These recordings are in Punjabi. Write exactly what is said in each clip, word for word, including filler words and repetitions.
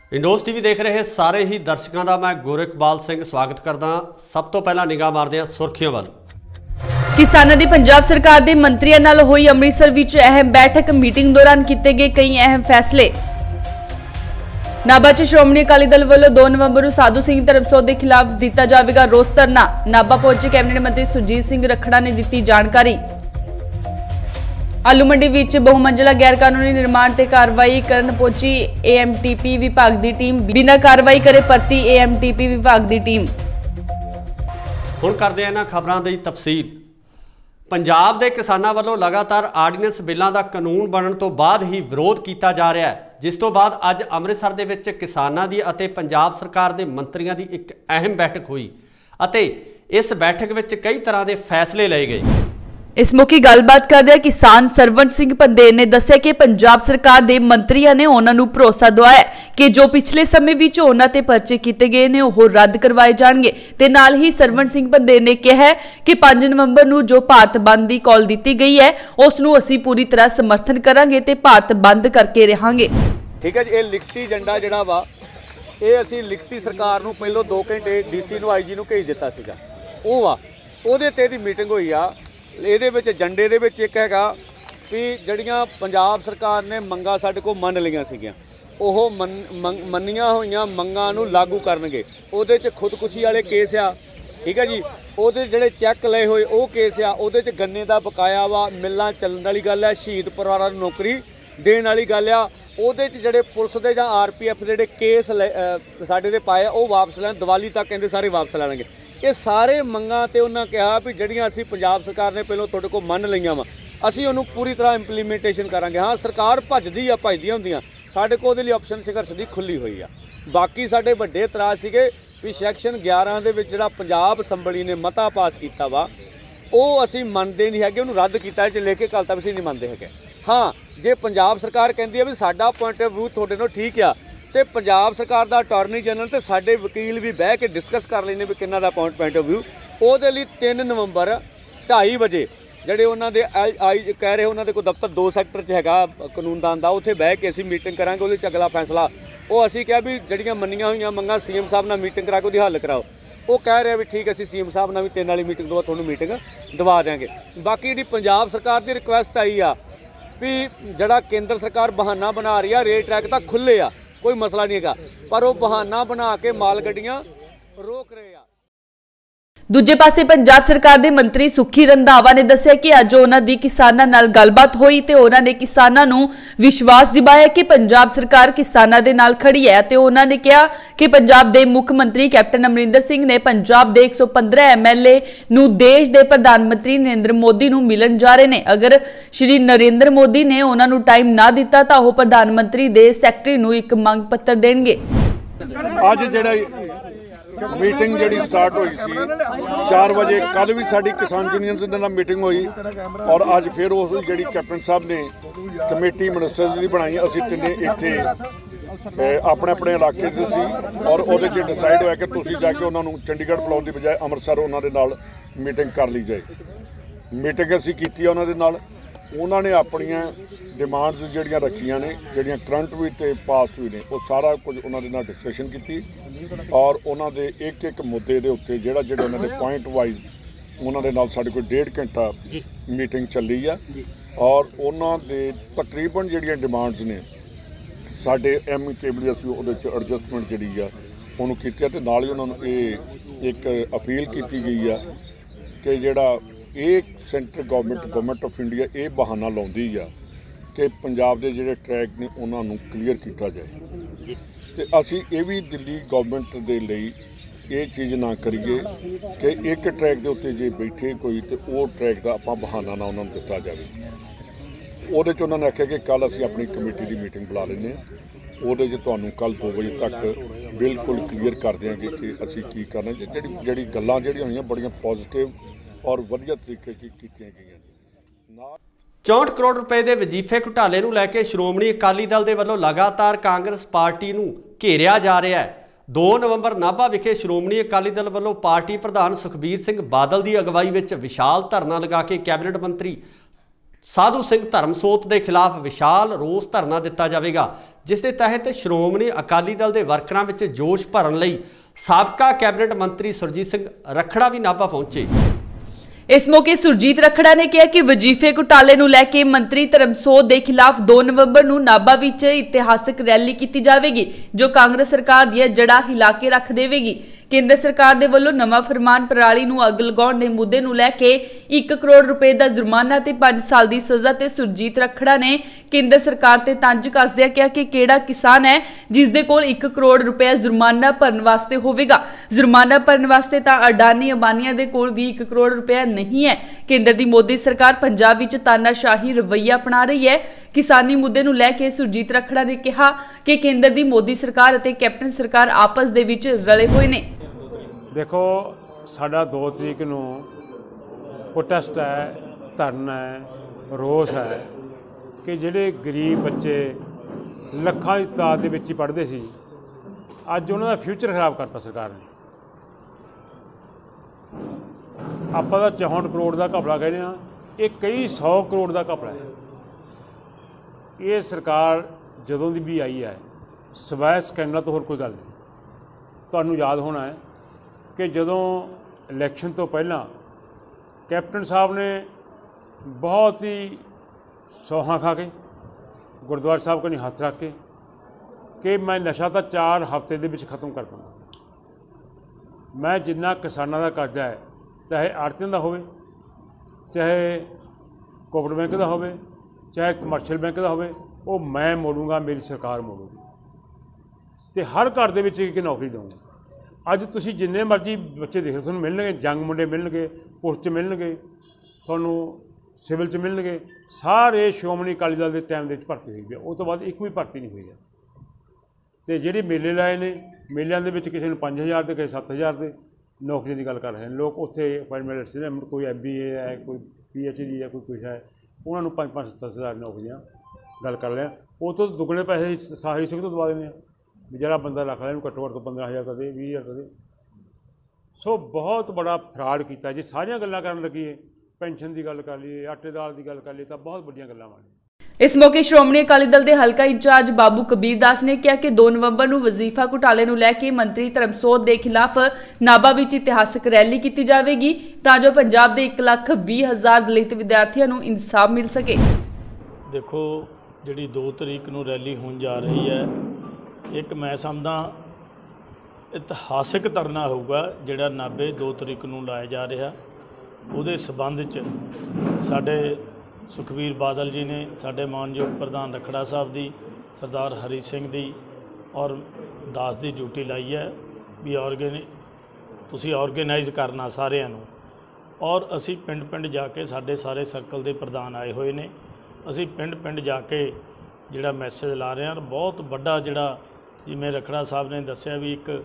इंडोज टीवी देख रहे सारे ही दर्शकों का मैं गोरखपाल सिंह स्वागत करदा। सब तो पहला निगाह मारदे हां सुर्खियां वल। किसानां दी पंजाब सरकार दे मंत्रियों नाल होई अमृतसर विच अहम बैठक। मीटिंग दौरान कीते गए कई अहम फैसले। नाभा च श्रोमणी अकाली दल वालों दो नवंबर को साधु सिंह धर्मसोत के खिलाफ दिता जाएगा रोस धरना। नाभा पहुंचे कैबिनेट मंत्री सुरजीत सिंह रखड़ा ने दी जानकारी। आलू मंडी विच बहुमंजिला गैर कानूनी निर्माण ते कार्रवाई करन पहुंची एएमटीपी विभाग की टीम। बिना कार्रवाई करे परती एएमटीपी विभाग की टीम। हुण करदे हां इन्हां खबरां दी तफसील। पंजाब दे किसानां वल्लों लगातार आर्डीनेंस बिलों का कानून बनने तो बाद ही विरोध किया जा रहा है, जिस तो बाद अज अमृतसर दे विच किसानां दी अते पंजाब सरकार दे मंत्रियों की एक अहम बैठक हुई अते इस बैठक विच कई तरह के फैसले लए गए। इस मौके गलबात करदे किसान सरवण सिंह पंदेर ने दस्सिया कि पंजाब सरकार दे मंत्रियों ने उन्होंने भरोसा दवाया कि जो पिछले समय विच उन्हां ते परचे कीते गए ने ओह रद्द करवाए जाणगे ते नाल ही सरवण सिंह पंदेर ने कहा कि पांच नवंबर नूं जो भारत बंद की कॉल दी गई है उस नूं असीं पूरी तरह समर्थन करांगे ते भारत बंद करके रहांगे। ठीक है जी, ये लिखती एजेंडा जिहड़ा वा ये असीं लिखती सरकार नूं पहलों दो घंटे डीसी नूं आईजी नूं भेज दिता सीगा। ओह वा ओहदे ते दी मीटिंग होई आ। ਇਹਦੇ ਵਿੱਚ ਏਜੰਡੇ ਦੇ ਵਿੱਚ ਇੱਕ ਹੈਗਾ ਵੀ ਜਿਹੜੀਆਂ ਪੰਜਾਬ ਸਰਕਾਰ ਨੇ ਮੰਗਾਂ ਸਾਡੇ ਕੋਲ ਮੰਨ ਲਈਆਂ ਸੀਗੀਆਂ ਉਹ ਮੰਨੀਆਂ ਹੋਈਆਂ ਮੰਗਾਂ ਨੂੰ ਲਾਗੂ ਕਰਨਗੇ। ਉਹਦੇ 'ਚ ਖੁਦਕੁਸ਼ੀ ਵਾਲੇ ਕੇਸ ਆ, ਠੀਕ ਹੈ ਜੀ, ਉਹਦੇ ਜਿਹੜੇ ਚੈੱਕ ਲਏ ਹੋਏ ਉਹ ਕੇਸ ਆ, ਉਹਦੇ 'ਚ ਗੰਨੇ ਦਾ ਬਕਾਇਆ ਵਾ, ਮਿਲਾਂ ਚੱਲਣ ਵਾਲੀ ਗੱਲ ਹੈ, ਸ਼ਹੀਦ ਪਰਿਵਾਰਾਂ ਨੂੰ ਨੌਕਰੀ ਦੇਣ ਵਾਲੀ ਗੱਲ ਆ। ਉਹਦੇ 'ਚ ਜਿਹੜੇ ਪੁਲਿਸ ਦੇ ਜਾਂ ਆਰ ਪੀ ਐਫ ਦੇ ਜਿਹੜੇ ਕੇਸ ਸਾਡੇ ਦੇ ਪਾਏ ਉਹ ਵਾਪਸ ਲੈਣ, ਦੀਵਾਲੀ ਤੱਕ ਕਹਿੰਦੇ ਸਾਰੇ ਵਾਪਸ ਲੈਣਗੇ। ਇਹ ਸਾਰੇ ਮੰਗਾਂ ਤੇ ਉਹਨਾਂ ਕਿਹਾ ਵੀ ਜਿਹੜੀਆਂ ਅਸੀਂ ਪੰਜਾਬ ਸਰਕਾਰ ਨੇ ਪਹਿਲਾਂ ਤੁਹਾਡੇ ਕੋਲ ਮੰਨ ਲਈਆਂ ਵਾ ਅਸੀਂ ਉਹਨੂੰ ਪੂਰੀ ਤਰ੍ਹਾਂ ਇੰਪਲੀਮੈਂਟੇਸ਼ਨ ਕਰਾਂਗੇ। ਹਾਂ, ਸਰਕਾਰ ਭੱਜਦੀ ਆ ਭੱਜਦੀਆਂ ਹੁੰਦੀਆਂ, ਸਾਡੇ ਕੋਲ ਉਹਦੇ ਲਈ ਆਪਸ਼ਨ ਸੰਘਰਸ਼ ਦੀ ਖੁੱਲੀ ਹੋਈ ਆ। ਬਾਕੀ ਸਾਡੇ ਵੱਡੇ ਇਤਰਾਜ਼ ਸੀਗੇ ਵੀ ਸੈਕਸ਼ਨ ਗਿਆਰਾਂ ਦੇ ਵਿੱਚ ਜਿਹੜਾ ਪੰਜਾਬ ਅਸੈਂਬਲੀ ਨੇ ਮਤਾ ਪਾਸ ਕੀਤਾ ਵਾ ਉਹ ਅਸੀਂ ਮੰਨਦੇ ਨਹੀਂ ਹੈਗੇ, ਉਹਨੂੰ ਰੱਦ ਕੀਤਾ ਚ ਲੈ ਕੇ ਕੱਲ੍ਹ ਤੱਕ ਅਸੀਂ ਨਹੀਂ ਮੰਨਦੇ ਹੈਗੇ। ਹਾਂ, ਜੇ ਪੰਜਾਬ ਸਰਕਾਰ ਕਹਿੰਦੀ ਆ ਵੀ ਸਾਡਾ ਪੁਆਇੰਟ ਆਫ ਵਿਊ ਤੁਹਾਡੇ ਨਾਲ ਠੀਕ ਆ ਤੇ ਪੰਜਾਬ ਸਰਕਾਰ ਦਾ ਅਟਾਰਨੀ ਜਨਰਲ ਤੇ ਸਾਡੇ ਵਕੀਲ ਵੀ ਬਹਿ ਕੇ ਡਿਸਕਸ ਕਰ ਲੈਂਦੇ ਵੀ ਕਿੰਨਾ ਦਾ ਪੁਆਇੰਟ ਪੁਆਇੰਟ ਆਫ ਵਿਊ। ਉਹਦੇ ਲਈ ਤਿੰਨ ਨਵੰਬਰ ਢਾਈ ਵਜੇ ਜਿਹੜੇ ਉਹਨਾਂ ਦੇ ਆਈ ਕਹਿ ਰਹੇ ਉਹਨਾਂ ਦੇ ਕੋਈ ਦਫ਼ਤਰ ਦੋ ਸੈਕਟਰ 'ਚ ਹੈਗਾ ਕਾਨੂੰਨਦਾਨ ਦਾ, ਉੱਥੇ ਬਹਿ ਕੇ ਅਸੀਂ ਮੀਟਿੰਗ ਕਰਾਂਗੇ। ਉਹਦੇ 'ਚ ਅਗਲਾ ਫੈਸਲਾ ਉਹ ਅਸੀਂ ਕਿਹਾ ਵੀ ਜਿਹੜੀਆਂ ਮੰਨੀਆਂ ਹੋਈਆਂ ਮੰਗਾਂ ਸੀ ਐਮ ਸਾਹਿਬ ਨਾਲ ਮੀਟਿੰਗ ਕਰਾ ਕੇ ਉਹਦੀ ਹੱਲ ਕਰਾਓ। ਉਹ ਕਹਿ ਰਿਹਾ ਵੀ ਠੀਕ ਅਸੀਂ ਸੀ ਐਮ ਸਾਹਿਬ ਨਾਲ ਵੀ ਤਿੰਨ ਵਾਲੀ ਮੀਟਿੰਗ ਦਵਾ ਤੁਹਾਨੂੰ ਮੀਟਿੰਗ ਦਵਾ ਦਿਆਂਗੇ। ਬਾਕੀ ਜਿਹੜੀ ਪੰਜਾਬ ਸਰਕਾਰ ਦੀ ਰਿਕੁਐਸਟ ਆਈ ਆ ਵੀ ਜਿਹੜਾ ਕੇਂਦਰ ਸਰਕਾਰ ਬਹਾਨਾ ਬਣਾ ਰਹੀ ਆ ਰੇਲ ਟਰੈਕ ਤਾਂ ਖੁੱਲ੍ਹੇ ਆ, कोई मसला नहीं है, पर वो बहाना बना के माल गड्डियां रोक रहे हैं। दूजे पासे पंजाब सरकार दे मंत्री सुखी रंधावा ने दस्सिया कि अज उन्हां दी किसानां नाल गलबात होई ते उन्हां ने किसानां नूं विश्वास दिवाया कि पंजाब सरकार किसानां दे नाल खड़ी है ते उन्हां ने कहा कि पंजाब दे मुख मंत्री कैप्टन अमरिंदर सिंह ने पंजाब दे एक सौ पंद्रह एम एल ए नूं देश दे प्रधानमंत्री नरेंद्र मोदी नूं मिलन जा रहे ने। अगर श्री नरेंद्र मोदी ने उन्हां नूं टाइम ना दिता तां ओह प्रधानमंत्री दे सैकटरी नूं एक मंग पत्र देणगे। अज जिहड़ा मीटिंग जी स्टार्ट हुई सी चार बजे, कल भी साड़ी किसान यूनियन के नाल मीटिंग हुई और अज फिर उस जी कैप्टन साहब ने कमेटी मिनिस्टर्स की बनाई। असी तिने इत्थे अपने अपने इलाके से सी और वो डिसाइड होया कि तुसीं जाके उन्होंने चंडीगढ़ बुलाउण दी बजाय अमृतसर उन्होंने नाल मीटिंग कर ली जाए। मीटिंग असी कीती उन्होंने नाल, उन्होंने अपनियां डिमांड्स जिहड़ियां रखियां ने जिहड़ियां करंट भी ते पास्ट भी ने वो सारा कुछ उन्होंने नाल डिस्कशन की और उन्होंने एक एक मुद्दे के उत्ते जिहड़ा जिहड़ा उन्होंने पॉइंट वाइज उन्होंने नाल साडे कोल डेढ़ घंटा मीटिंग चली है और उन्होंने तकरीबन जिहड़ियां डिमांड्स ने साडे एम केबल असीं उहदे च एडजस्टमेंट जिहड़ी आ उहनूं कीती है ते नाल ही उन्होंने ये एक अपील की गई है कि जिहड़ा ये central government government of India ये बहाना लाउंदी आ कि पंजाब के जिहड़े ट्रैक ने उन्होंने क्लीयर किया जाए तो असी ये भी दिल्ली गवर्नमेंट के लिए ये चीज़ ना करिए कि एक ट्रैक के उत्ते जे बैठे कोई तो वो ट्रैक का आप बहाना ना उन्होंने दिता जाए। वो उन्होंने आख्या कि कल असी अपनी कमेटी की मीटिंग बुला लें, वो तुहानूं कल दो बजे तक बिल्कुल क्लीयर कर देंगे कि असी की करना। जी जी गल्लां जिहड़ियां होईयां बड़ियां पॉजिटिव और वधिया तरीके की कीतियां गईयां। चौंठ करोड़ रुपए के वजीफे घोटाले नूं लैके श्रोमणी अकाली दल के वल्लों लगातार कांग्रेस पार्टी नूं घेरिया जा रहा है। दो नवंबर नाभा विखे श्रोमणी अकाली दल वल्लों पार्टी प्रधान सुखबीर सिंह बादल की अगवाई में विशाल धरना लगा के कैबिनेट मंत्री ਸਾਧੂ ਸਿੰਘ ਧਰਮਸੋਤ ਦੇ ਖਿਲਾਫ ਵਿਸ਼ਾਲ ਰੋਸ ਧਰਨਾ ਦਿੱਤਾ ਜਾਵੇਗਾ, ਜਿਸ ਦੇ ਤਹਿਤ ਸ਼੍ਰੋਮਣੀ ਅਕਾਲੀ ਦਲ ਦੇ ਵਰਕਰਾਂ ਵਿੱਚ ਜੋਸ਼ ਭਰਨ ਲਈ ਸਾਬਕਾ ਕੈਬਨਿਟ ਮੰਤਰੀ ਸੁਰਜੀਤ ਸਿੰਘ ਰੱਖੜਾ ਵੀ ਨਾਭਾ ਪਹੁੰਚੇ। इस मौके सुरजीत रखड़ा ने कहा कि वजीफे घोटाले नूं लैके मंत्री धर्मसोत के खिलाफ दो नवंबर नूं नाभा विच इतिहासक रैली की जाएगी, जो कांग्रेस सरकार दी जड़ा हिला के रख देगी। केंद्र सरकार दे वल्लों नवां फरमान पराली नूं अग लगाउण दे मुद्दे नूं लैके एक करोड़ रुपए का जुर्माना ते पांच साल की सज़ा ते सुरजीत रखड़ा ने केंद्र सरकार ते तंज कसदिया कहा कि किहड़ा किसान है जिस दे कोल एक करोड़ रुपया जुर्माना भरन वास्ते होवेगा। जुर्माना भरन वास्ते तां अडानी अंबानिया दे कोल भी एक करोड़ रुपया नहीं है। केंद्र दी मोदी सरकार पंजाब विच तानाशाही रवैया अपना रही है। किसानी मुद्दे नूं लैके सुरजीत रखड़ा ने कहा कि केंद्र दी मोदी सरकार अते कैप्टन सरकार आपस दे विच रले होए ने। देखो साडा दो तरीक नूं प्रोटेस्ट है, धरना है, रोस है कि जिहड़े गरीब बच्चे लखां की तादाद दे विच ही पढ़दे सी, अज उन्हां दा फ्यूचर खराब करता सरकार ने। आपां दा चौंसठ करोड़ का घपला कहने आ, ये कई सौ करोड़ का घपला है। ये सरकार जदों दी भी आई है सवै स्कैंडल तो होर कोई गल नहीं। तुहानूं याद होना है कि जदों इलैक्शन तो पहला कैप्टन साहब ने बहुत ही सौहां खा के गुरुद्वारा साहब कनी हथ रख के कि मैं नशा तो चार हफ्ते दे विच खत्म कर दूँगा। मैं जिन्ना किसानां दा कर्जा है, चाहे आड़तियां दा होवे, चाहे कोऑपरेटिव बैंक का होवे, चाहे कमर्शियल बैंक का होवे, वो मैं मोड़ूंगा, मेरी सरकार मोड़ूगी ते हर घर दे विच एक नौकरी दूँगा। अज तुसीं जिन्ने मर्जी बच्चे देख तुहानूं मिलणगे, जंग मुंडे मिलणगे, पुलिस च मिलणगे, तुहानूं सिविल च मिलणगे, सारे श्रोमणी अकाली दल के टाइम दे भर्ती हुई है। उस तो बाद एक भी भर्ती नहीं हुई है। तो जिहड़े मेले लाए ने, मेलिਆਂ ਦੇ ਵਿੱਚ किसी नूं पाँच हज़ार ते किसी सत्त हज़ार ते नौकरियों की गल कर रहे हैं लोग। उत्थे अपॉइंटमेंट से कोई एम बी ए है, कोई पी एच डी है, कोई कुछ है, उन्होंने पाँच पाँच सत्त हज़ार नौकरियां गल कर रहे हैं। वो तो दुगने पैसे सारी सिख तो दवा देने भी जरा बंदा रख लिया घट्टो घट्ट तो पंद्रह हज़ार तो दे, भी हज़ार तो दे। सो बहुत बड़ा फ्रॉड किया जी। सारिया गल्लां करन लगी, पेंशन की गल कर लीए, आटे दाल की गल कर लीए, तो बहुत बड़ियां गल्लां बन। इस मौके श्रोमणी अकाली दल के हल्का इंचार्ज बाबू कबीर दास ने कहा कि दो नवंबर नूं वजीफा घोटाले नूं लैके मंत्री धर्मसोत के खिलाफ नाभा विच इतिहासक रैली की जाएगी, तां जो पंजाब के एक लख भी हज़ार दलित विद्यार्थियों नूं इंसाफ मिल सके। देखो जिहड़ी दो तरीक नूं रैली होण जा रही है, एक मैं समझदा इतिहासक धरना होगा जिहड़ा नाभे दो तरीक नूं लाया जा रहा। उहदे संबंध च साडे सुखबीर बादल जी ने साडे मानयोग प्रधान रखड़ा साहब दी, सरदार हरी सिंह दी और दास दी ड्यूटी लाई है भी ऑर्गेनि तुसीं ऑर्गेनाइज करना सारिਆਂ ਨੂੰ। और असी पिंड पिंड जाके साडे सारे सर्कल के प्रधान आए हुए ने, असी पिंड पिंड जाके जिहड़ा मैसेज ला रहे हैं। बहुत वड्डा जिहड़ा जिवें रखड़ा साहब ने दस्सिया भी एक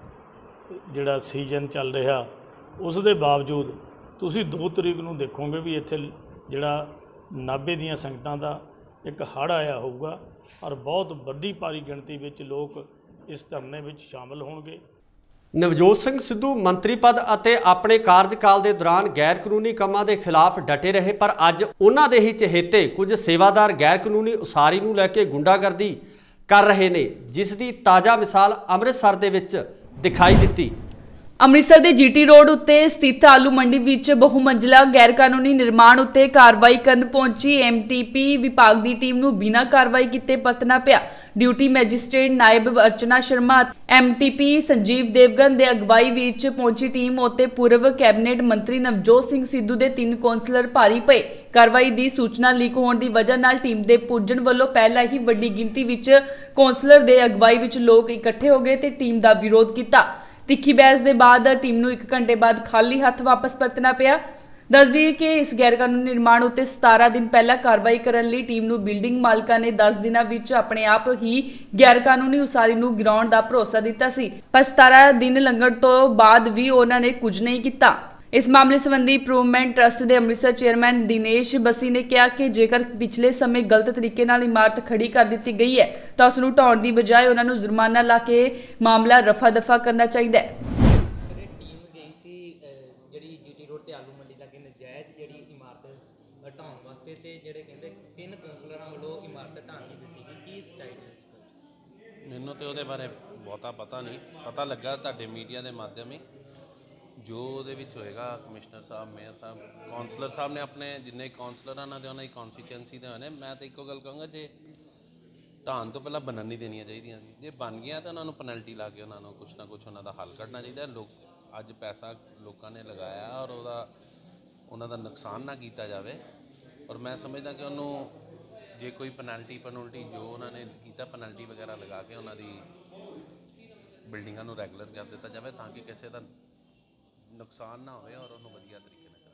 जिहड़ा सीजन चल रहा, उस दे बावजूद तुसीं दो तरीक नूं देखोगे भी इत्थे जिहड़ा नाभे दीयां संगतां दा एक हड़ आया होगा और बहुत वड्डी भारी गिणती विच लोग इस धरने विच शामिल होणगे। नवजोत सिंह सिद्धू मंत्री पद ਅਤੇ ਆਪਣੇ ਕਾਰਜਕਾਲ ਦੇ ਦੌਰਾਨ ਗੈਰ ਕਾਨੂੰਨੀ ਕੰਮਾਂ ਦੇ ਖਿਲਾਫ ਡਟੇ ਰਹੇ, ਪਰ ਅੱਜ ਉਹਨਾਂ ਦੇ ਹੀ ਚਹੇਤੇ ਕੁਝ ਸੇਵਾਦਾਰ ਗੈਰ ਕਾਨੂੰਨੀ ਉਸਾਰੀ ਨੂੰ ਲੈ ਕੇ ਗੁੰਡਾਗਰਦੀ ਕਰ ਰਹੇ ਨੇ, ਜਿਸ ਦੀ ਤਾਜ਼ਾ ਮਿਸਾਲ ਅੰਮ੍ਰਿਤਸਰ ਦੇ ਵਿੱਚ ਦਿਖਾਈ ਦਿੱਤੀ। ਅੰਮ੍ਰਿਤਸਰ ਦੇ ਜੀਟੀ ਰੋਡ ਉੱਤੇ ਸਥਿਤ ਆਲੂ ਮੰਡੀ ਵਿੱਚ ਬਹੁਮੰਜ਼ਲਾ ਗੈਰ ਕਾਨੂੰਨੀ ਨਿਰਮਾਣ ਉੱਤੇ ਕਾਰਵਾਈ ਕਰਨ ਪਹੁੰਚੀ ਐਮਟੀਪੀ ਵਿਭਾਗ ਦੀ ਟੀਮ ਨੂੰ ਬਿਨਾਂ ਕਾਰਵਾਈ ਕੀਤੇ ਪਰਤਣਾ ਪਿਆ। ਡਿਊਟੀ ਮੈਜਿਸਟ੍ਰੇਟ ਨਾਇਬ ਅਰਚਨਾ ਸ਼ਰਮਾ ਐਮਟੀਪੀ ਸੰਜੀਵ ਦੇਵਗਨ ਦੇ ਅਗਵਾਈ ਵਿੱਚ ਪਹੁੰਚੀ ਟੀਮ ਉੱਤੇ ਪੂਰਵ ਕੈਬਨਿਟ ਮੰਤਰੀ ਨਵਜੋਤ ਸਿੰਘ ਸਿੱਧੂ ਦੇ ਤਿੰਨ ਕੌਂਸਲਰ ਭਾਰੀ ਪਏ। ਕਾਰਵਾਈ ਦੀ ਸੂਚਨਾ ਲੀਕ ਹੋਣ ਦੀ ਵਜ੍ਹਾ ਨਾਲ ਟੀਮ ਦੇ ਪੁੱਜਣ ਵੱਲੋਂ ਪਹਿਲਾਂ ਹੀ ਵੱਡੀ ਗਿਣਤੀ ਵਿੱਚ ਕੌਂਸਲਰ ਦੇ ਅਗਵਾਈ ਵਿੱਚ ਲੋਕ ਇਕੱਠੇ ਹੋ ਗਏ ਤੇ ਟੀਮ ਦਾ ਵਿਰੋਧ ਕੀਤਾ। ਤਿੱਖੀ ਬਹਿਸ ਦੇ ਬਾਅਦ ਟੀਮ ਨੂੰ ਇੱਕ ਘੰਟੇ ਬਾਅਦ ਖਾਲੀ ਹੱਥ ਵਾਪਸ ਪਰਤਣਾ ਪਿਆ। ਦੱਸ ਦਈਏ ਕਿ ਇਸ ਗੈਰ ਕਾਨੂੰਨੀ ਨਿਰਮਾਣ ਉੱਤੇ ਸਤਾਰਾਂ ਦਿਨ ਪਹਿਲਾਂ ਕਾਰਵਾਈ ਕਰਨ ਲਈ ਟੀਮ ਨੂੰ ਬਿਲਡਿੰਗ ਮਾਲਕਾਂ ਨੇ ਦਸ ਦਿਨਾਂ ਵਿੱਚ ਆਪਣੇ ਆਪ ਹੀ ਗੈਰ ਕਾਨੂੰਨੀ ਉਸਾਰੀ ਨੂੰ ਗਿਰਾਉਣ ਦਾ ਭਰੋਸਾ ਦਿੱਤਾ ਸੀ, ਪਰ ਸਤਾਰਾਂ ਦਿਨ ਲੰਘਣ ਤੋਂ ਬਾਅਦ ਵੀ ਉਹਨਾਂ ਨੇ ਕੁਝ ਨਹੀਂ ਕੀਤਾ। इस मामले संबंधी इंप्रूवमेंट ट्रस्ट के अमृतसर चेयरमैन दिनेश बसी ने कहा कि जेकर पिछले समय गलत तरीके नाल इमारत खड़ी कर दी गई है तो उसनूं ढाउण की बजाय उन्होंने जुर्माना ला के मामला रफा दफा करना चाहिए। टीम गई सी जिहड़ी जीटी रोड ते आलू मंडी लगे नजायज़ जिहड़ी इमारत ਢਾਉਣ ਵਾਸਤੇ ਤੇ ਜਿਹੜੇ ਕਹਿੰਦੇ ਤਿੰਨ ਕੌਂਸਲਰਾਂ ਵੱਲੋਂ ਇਮਾਰਤ ਢਾਣ ਨਹੀਂ ਦਿੱਤੀ ਗਈ, ਕੀ ਸਚਾਈ ਹੈ ਇਸ ਗੱਲ? ਮੈਨੂੰ ਤੇ ਉਹਦੇ ਬਾਰੇ ਬਹੁਤਾ ਪਤਾ ਨਹੀਂ, ਪਤਾ ਲੱਗਾ ਤੁਹਾਡੇ ਮੀਡੀਆ ਦੇ ਮਾਧਿਅਮ ਹੀ। ਜੋ ਉਹਦੇ ਵਿੱਚ ਹੋਏਗਾ ਕਮਿਸ਼ਨਰ ਸਾਹਿਬ, ਮੇਅਰ ਸਾਹਿਬ, ਕੌਂਸਲਰ ਸਾਹਿਬ ਨੇ ਆਪਣੇ ਜਿੰਨੇ ਕੌਂਸਲਰ ਉਹਨਾਂ ਦੇ ਉਹਨਾਂ ਦੀ ਕੌਂਸਟੀਚੁਐਂਸੀ ਦੇ ਹੋਏ ਨੇ। ਮੈਂ ਤਾਂ ਇੱਕੋ ਗੱਲ ਕਹਾਂਗਾ, ਜੇ ਢਾਣ ਤੋਂ ਪਹਿਲਾਂ ਬਣਨ ਨਹੀਂ ਦੇਣੀਆਂ ਚਾਹੀਦੀਆਂ ਸੀ, ਜੇ ਬਣ ਗਈਆਂ ਤਾਂ ਉਹਨਾਂ ਨੂੰ ਪੈਨਲਟੀ ਲਾ ਕੇ ਉਹਨਾਂ ਨੂੰ ਕੁਛ ਨਾ ਕੁਛ ਉਹਨਾਂ ਦਾ ਹੱਲ ਕੱਢਣਾ ਚਾਹੀਦਾ। ਲੋਕ ਅੱਜ ਪੈਸਾ ਲੋਕਾਂ ਨੇ ਲਗਾਇਆ ਔਰ ਉਹਦਾ ਉਹਨਾਂ ਦਾ ਨੁਕਸਾਨ ਨਾ ਕੀਤਾ ਜਾਵੇ। ਔਰ ਮੈਂ ਸਮਝਦਾ ਕਿ ਉਹਨੂੰ ਜੇ ਕੋਈ ਪੈਨਲਟੀ ਪੈਨਲਟੀ ਜੋ ਉਹਨਾਂ ਨੇ ਕੀਤਾ ਪੈਨਲਟੀ ਵਗੈਰਾ ਲਗਾ ਕੇ ਉਹਨਾਂ ਦੀ ਬਿਲਡਿੰਗਾਂ ਨੂੰ ਰੈਗੂਲਰ ਕਰ ਦਿੱਤਾ ਜਾਵੇ ਤਾਂ ਕਿ ਕਿਸੇ ਦਾ ਨੁਕਸਾਨ ਨਾ ਹੋਵੇ ਔਰ ਉਹਨੂੰ ਵਧੀਆ ਤਰੀਕੇ ਨਾਲ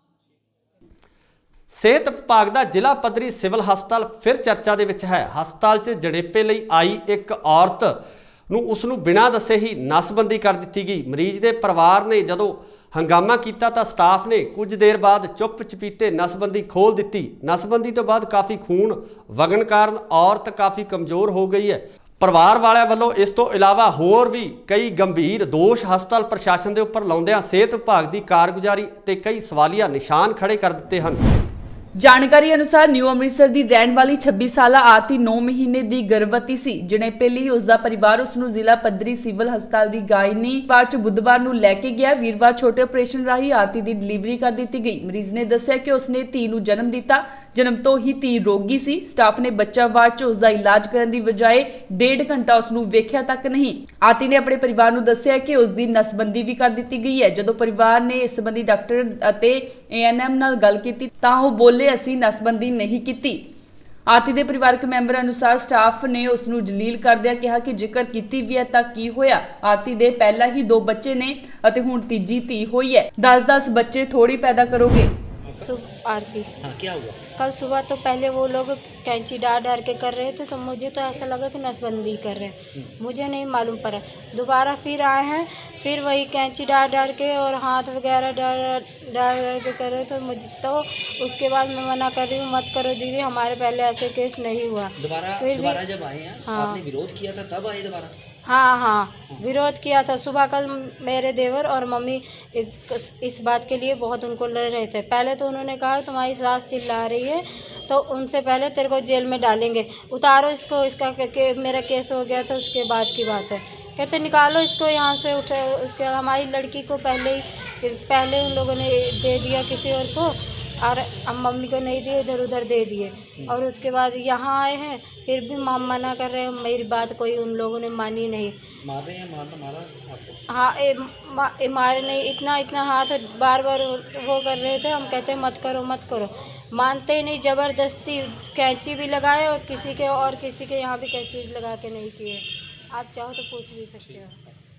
ਕਰ ਸਕਣ। ਸਿਹਤ ਵਿਭਾਗ ਦਾ ਜ਼ਿਲ੍ਹਾ ਪੱਧਰੀ ਸਿਵਲ ਹਸਪਤਾਲ ਫਿਰ ਚਰਚਾ ਦੇ ਵਿੱਚ ਹੈ। ਹਸਪਤਾਲ 'ਚ ਜਣੇਪੇ ਲਈ ਆਈ ਇੱਕ ਔਰਤ ਨੂੰ ਉਸ ਨੂੰ ਬਿਨਾਂ ਦੱਸੇ ਹੀ ਨਸਬੰਦੀ ਕਰ ਦਿੱਤੀ ਗਈ। ਮਰੀਜ਼ ਦੇ ਪਰਿਵਾਰ ਨੇ ਜਦੋਂ ਹੰਗਾਮਾ ਕੀਤਾ ਤਾਂ ਸਟਾਫ ਨੇ ਕੁਝ ਦੇਰ ਬਾਅਦ ਚੁੱਪ ਚਪੀਤੇ ਨਸਬੰਦੀ ਖੋਲ੍ਹ ਦਿੱਤੀ। ਨਸਬੰਦੀ ਤੋਂ ਬਾਅਦ ਕਾਫੀ ਖੂਨ ਵਗਣ ਕਾਰਨ ਔਰਤ ਕਾਫੀ ਕਮਜ਼ੋਰ ਹੋ ਗਈ ਹੈ। ਪਰਿਵਾਰ ਵਾਲਿਆਂ ਵੱਲੋਂ ਇਸ ਤੋਂ ਇਲਾਵਾ ਹੋਰ ਵੀ ਕਈ ਗੰਭੀਰ ਦੋਸ਼ ਹਸਪਤਾਲ ਪ੍ਰਸ਼ਾਸਨ ਦੇ ਉੱਪਰ ਲਾਉਂਦਿਆਂ ਸਿਹਤ ਵਿਭਾਗ ਦੀ ਕਾਰਗੁਜ਼ਾਰੀ ਤੇ ਕਈ ਸਵਾਲੀਆ ਨਿਸ਼ਾਨ ਖੜੇ ਕਰ ਦਿੱਤੇ ਹਨ। ਜਾਣਕਾਰੀ ਅਨੁਸਾਰ ਨਿਊ ਅੰਮ੍ਰਿਤਸਰ ਦੀ ਰਹਿਣ ਵਾਲੀ ਛੱਬੀ ਸਾਲਾ ਆਰਤੀ ਨੌ ਮਹੀਨੇ ਦੀ ਗਰਭਵਤੀ ਸੀ। ਜਣੇਪੇ ਲਈ ਉਸ ਦਾ ਪਰਿਵਾਰ ਉਸ ਨੂੰ ਜ਼ਿਲ੍ਹਾ ਪੱਧਰੀ ਸਿਵਲ ਹਸਪਤਾਲ ਦੀ ਗਾਇਨੀ ਵਾਰਡ 'ਚ ਬੁੱਧਵਾਰ ਨੂੰ ਲੈ ਕੇ ਗਿਆ। ਵੀਰਵਾਰ ਛੋਟੇ ਆਪਰੇਸ਼ਨ ਰਾਹੀਂ ਆਰਤੀ ਦੀ ਡਿਲੀਵਰੀ ਕਰ ਦਿੱਤੀ ਗਈ। ਮਰੀਜ਼ ਨੇ ਦੱਸਿਆ ਕਿ ਉਸਨੇ ਧੀ ਨੂੰ ਜਨਮ ਦਿੱਤਾ। ਜਨਮ ਤੋਂ ਹੀ ਧੀ ਰੋਗੀ ਸੀ। ਸਟਾਫ ਨੇ ਬੱਚਾ ਵਾਰਡ 'ਚ ਉਸ ਦਾ ਇਲਾਜ ਕਰਨ ਦੀ ਬਜਾਏ ਡੇਢ ਘੰਟਾ ਉਸ ਨੂੰ ਵੇਖਿਆ ਤੱਕ ਨਹੀਂ। ਆਰਤੀ ਨੇ ਆਪਣੇ ਪਰਿਵਾਰ ਨੂੰ ਦੱਸਿਆ ਕਿ ਉਸ ਦੀ ਨਸਬੰਦੀ ਵੀ ਕਰ ਦਿੱਤੀ ਗਈ ਹੈ। ਜਦੋਂ ਪਰਿਵਾਰ ਨੇ ਇਸ ਸੰਬੰਧੀ ਡਾਕਟਰ ਅਤੇ ਏ ਐਨ ਐਮ ਨਾਲ ਗੱਲ ਕੀਤੀ ਤਾਂ ਉਹ ਬੋਲੇ, ਅਸੀਂ ਨਸਬੰਦੀ ਨਹੀਂ ਕੀਤੀ। ਆਰਤੀ ਦੇ ਪਰਿਵਾਰਕ ਮੈਂਬਰ ਅਨੁਸਾਰ ਸਟਾਫ ਨੇ ਉਸ ਨੂੰ ਜਲੀਲ ਕਰਦਿਆਂ ਕਿਹਾ ਕਿ ਜ਼ਿਕਰ ਕੀਤੀ ਵੀ ਹੈ ਤਾਂ ਕੀ ਹੋਇਆ। ਆਰਤੀ ਦੇ ਪਹਿਲਾਂ ਹੀ ਦੋ ਬੱਚੇ ਨੇ ਅਤੇ ਹੁਣ ਤੀਜੀ ਧੀ ਹੋਈ ਹੈ। ਦਸ ਦਸ ਬੱਚੇ ਥੋੜੀ ਪੈਦਾ ਕਰੋਗੇ। सुबह आरती हाँ, क्या हुआ? कल सुबह तो पहले वो लोग कैंची डाल डाल के कर रहे थे तो मुझे तो ऐसा लगा कि नसबंदी कर रहे हैं, मुझे नहीं मालूम पड़ा। दोबारा फिर आए हैं, फिर वही कैंची डाल डाल के और हाथ वगैरह डाल डाल डाल के कर रहे तो मुझे तो उसके बाद मैं मना कर रही हूँ, मत करो दीदी, हमारे पहले ऐसे केस नहीं हुआ। दोबारा फिर दोबारा जब आए हैं, हाँ, आपने विरोध किया था तब आए दोबारा? हाँ हाँ विरोध किया था। सुबह कल मेरे देवर और मम्मी इस, इस बात के लिए बहुत उनको लड़ रहे थे। पहले तो उन्होंने कहा तुम्हारी सास चिल्ला रही है तो उनसे पहले तेरे को जेल में डालेंगे, उतारो इसको, इसका के, के, मेरा केस हो गया था उसके बाद की बात है। कहते निकालो इसको यहाँ से, उठे उसके हमारी लड़की को पहले ही पहले उन लोगों ने दे दिया किसी और को और हम मम्मी को नहीं दिए, इधर उधर दे दिए। और उसके बाद यहाँ आए हैं फिर भी माम मना कर रहे हैं, मेरी बात कोई उन लोगों ने मानी नहीं। मार रहे हैं? मार तो मारा आपको? हाँ ए, मा, ए, मारे नहीं, इतना इतना हाथ बार बार वो कर रहे थे। हम कहते मत करो मत करो, मानते ही नहीं, ज़बरदस्ती कैंची भी लगाए और किसी के और किसी के यहाँ भी कैंची लगा के नहीं किए। आप चाहो तो पूछ भी सकते हो।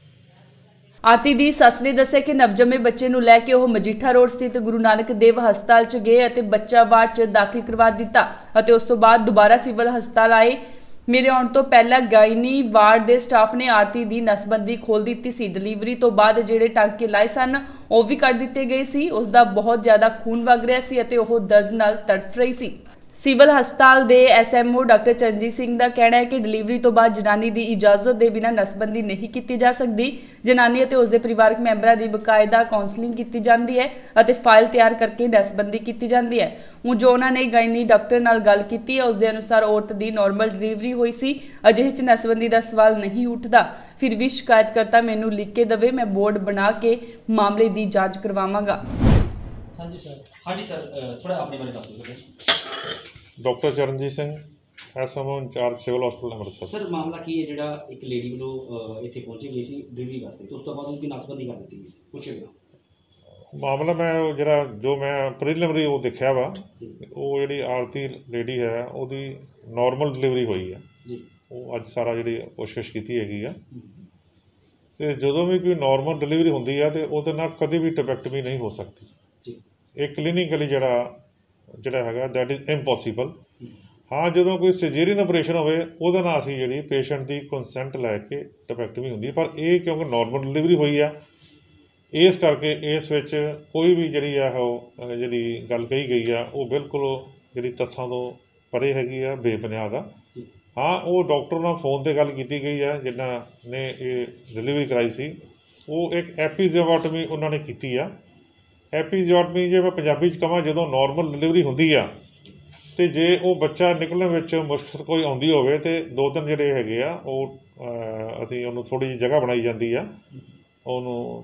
ਆਰਤੀ ਦੀ ਸੱਸ ਨੇ ਦੱਸਿਆ ਕਿ ਨਵਜੰਮੇ ਬੱਚੇ ਨੂੰ ਲੈ ਕੇ ਉਹ ਮਜੀਠਾ ਰੋਡ ਸਥਿਤ ਗੁਰੂ ਨਾਨਕ ਦੇਵ ਹਸਪਤਾਲ 'ਚ ਗਏ ਅਤੇ ਬੱਚਾ ਵਾਰਡ 'ਚ ਦਾਖਲ ਕਰਵਾ ਦਿੱਤਾ ਅਤੇ ਉਸ ਤੋਂ ਬਾਅਦ ਦੁਬਾਰਾ ਸਿਵਲ ਹਸਪਤਾਲ ਆਏ। ਮੇਰੇ ਆਉਣ ਤੋਂ ਪਹਿਲਾਂ ਗਾਇਨੀ ਵਾਰਡ ਦੇ ਸਟਾਫ ਨੇ ਆਰਤੀ ਦੀ ਨਸਬੰਦੀ ਖੋਲ੍ਹ ਦਿੱਤੀ ਸੀ। ਡਿਲੀਵਰੀ ਤੋਂ ਬਾਅਦ ਜਿਹੜੇ ਟਾਂਕੇ ਲਾਏ ਸਨ ਉਹ ਵੀ ਕੱਢ ਦਿੱਤੇ ਗਏ ਸੀ। ਉਸ ਦਾ ਬਹੁਤ ਜ਼ਿਆਦਾ ਖੂਨ ਵਗ ਰਿਹਾ ਸੀ ਅਤੇ ਉਹ ਦਰਦ ਨਾਲ ਤੜਫ ਰਹੀ ਸੀ। ਸਿਵਲ ਹਸਪਤਾਲ ਦੇ S M O doctor Charanjit Singh ਦਾ ਕਹਿਣਾ ਹੈ ਕਿ ਡਿਲੀਵਰੀ ਤੋਂ ਬਾਅਦ ਜਨਾਨੀ ਦੀ ਇਜਾਜ਼ਤ ਦੇ ਬਿਨਾਂ ਨਸਬੰਦੀ ਨਹੀਂ ਕੀਤੀ ਜਾ ਸਕਦੀ। ਜਨਾਨੀ ਅਤੇ ਉਸਦੇ ਪਰਿਵਾਰਕ ਮੈਂਬਰਾਂ ਦੀ ਬਕਾਇਦਾ ਕਾਉਂਸਲਿੰਗ ਕੀਤੀ ਜਾਂਦੀ ਹੈ ਅਤੇ ਫਾਈਲ ਤਿਆਰ ਕਰਕੇ ਨਸਬੰਦੀ ਕੀਤੀ ਜਾਂਦੀ ਹੈ। ਹੁਣ ਜੋ ਉਹਨਾਂ ਨੇ ਗਾਇਨੀ ਡਾਕਟਰ ਨਾਲ ਗੱਲ ਕੀਤੀ ਹੈ ਉਸ ਦੇ ਅਨੁਸਾਰ ਔਰਤ ਦੀ ਨਾਰਮਲ ਡਿਲੀਵਰੀ ਹੋਈ ਸੀ। ਅਜਿਹੇ 'ਚ ਨਸਬੰਦੀ ਦਾ ਸਵਾਲ ਨਹੀਂ ਉੱਠਦਾ। ਫਿਰ ਵੀ ਸ਼ਿਕਾਇਤਕਰਤਾ ਮੈਨੂੰ ਲਿਖ ਕੇ ਦੇਵੇ, ਮੈਂ ਬੋਰਡ ਬਣਾ ਕੇ ਮਾਮਲੇ ਦੀ ਜਾਂਚ ਕਰਵਾਵਾਂਗਾ। हाँ जी सर। हाँ जी सर, थोड़ा अपने बारे बता दीजिए। Doctor Charanjit Singh S M O incharge civil hospital Amritsar. Sir मामला की है जिहड़ा एक लेडी वालों इत्थे पहुंची गई सी डिलीवरी वास्ते तो उस तो बाद उनकी नासबंदी कर दी गई सी, पुछेगा मामला मैं जिहड़ा जो मैं प्रीलिमिनरी वो देखा वा वो जिहड़ी आरती लेडी है ਉਹਦੀ नॉर्मल डिलीवरी हुई है जी। ਉਹ ਅੱਜ ਸਾਰਾ ਜਿਹੜੀ ਕੋਸ਼ਿਸ਼ ਕੀਤੀ ਹੈਗੀ ਆ ਤੇ ਜਦੋਂ ਵੀ ਕੋਈ ਨੋਰਮਲ ਡਿਲੀਵਰੀ ਹੁੰਦੀ ਆ ਤੇ ਉਹਦੇ ਨਾਲ ਕਦੇ ਵੀ ਟੈਬੈਕਟਮੀ ਨਹੀਂ ਹੋ ਸਕਦੀ। ਇਹ ਕਲੀਨਿਕਲੀ ਜਿਹੜਾ ਜਿਹੜਾ ਹੈਗਾ ਦੈਟ ਇਜ਼ ਇੰਪੋਸੀਬਲ। ਹਾਂ ਜਦੋਂ ਕੋਈ ਸਿਜੇਰੀਅਨ ਆਪਰੇਸ਼ਨ ਹੋਵੇ ਉਹਦੇ ਨਾਲ ਅਸੀਂ ਜਿਹੜੀ ਪੇਸ਼ੈਂਟ ਦੀ ਕੰਸੈਂਟ ਲੈ ਕੇ ਟੈਬੈਕਟਮੀ ਹੁੰਦੀ, ਪਰ ਇਹ ਕਿਉਂਕਿ ਨੋਰਮਲ ਡਿਲੀਵਰੀ ਹੋਈ ਆ ਇਸ ਕਰਕੇ ਇਸ ਵਿੱਚ ਕੋਈ ਵੀ ਜਿਹੜੀ ਆ ਉਹ ਜਿਹੜੀ ਗੱਲ ਕਹੀ ਗਈ ਆ ਉਹ ਬਿਲਕੁਲ ਜਿਹੜੀ ਤੱਥਾਂ ਤੋਂ ਪਰੇ ਹੈਗੀ ਆ, ਬੇਬੁਨਿਆਦ ਆ। ਹਾਂ ਉਹ ਡਾਕਟਰ ਨਾਲ ਫੋਨ 'ਤੇ ਗੱਲ ਕੀਤੀ ਗਈ ਆ ਜਿਨ੍ਹਾਂ ਨੇ ਇਹ ਡਿਲੀਵਰੀ ਕਰਾਈ ਸੀ, ਉਹ ਇੱਕ ਐਪੀਜ਼ੋਵਾਟਮੀ ਉਹਨਾਂ ਨੇ ਕੀਤੀ ਆ ਐਪੀਜ਼ੋਟਮੀ ਜੇ ਮੈਂ ਪੰਜਾਬੀ 'ਚ ਕਹਾਂ, ਜਦੋਂ ਨੋਰਮਲ ਡਿਲੀਵਰੀ ਹੁੰਦੀ ਆ ਤੇ ਜੇ ਉਹ ਬੱਚਾ ਨਿਕਲਣ ਵਿੱਚ ਮੁਸ਼ਕਲ ਕੋਈ ਆਉਂਦੀ ਹੋਵੇ ਤੇ ਦੋ ਤਿੰਨ ਜਿਹੜੇ ਹੈਗੇ ਆ ਉਹ ਅਸੀਂ ਉਹਨੂੰ ਥੋੜ੍ਹੀ ਜਿਹੀ ਜਗ੍ਹਾ ਬਣਾਈ ਜਾਂਦੀ ਆ ਉਹਨੂੰ,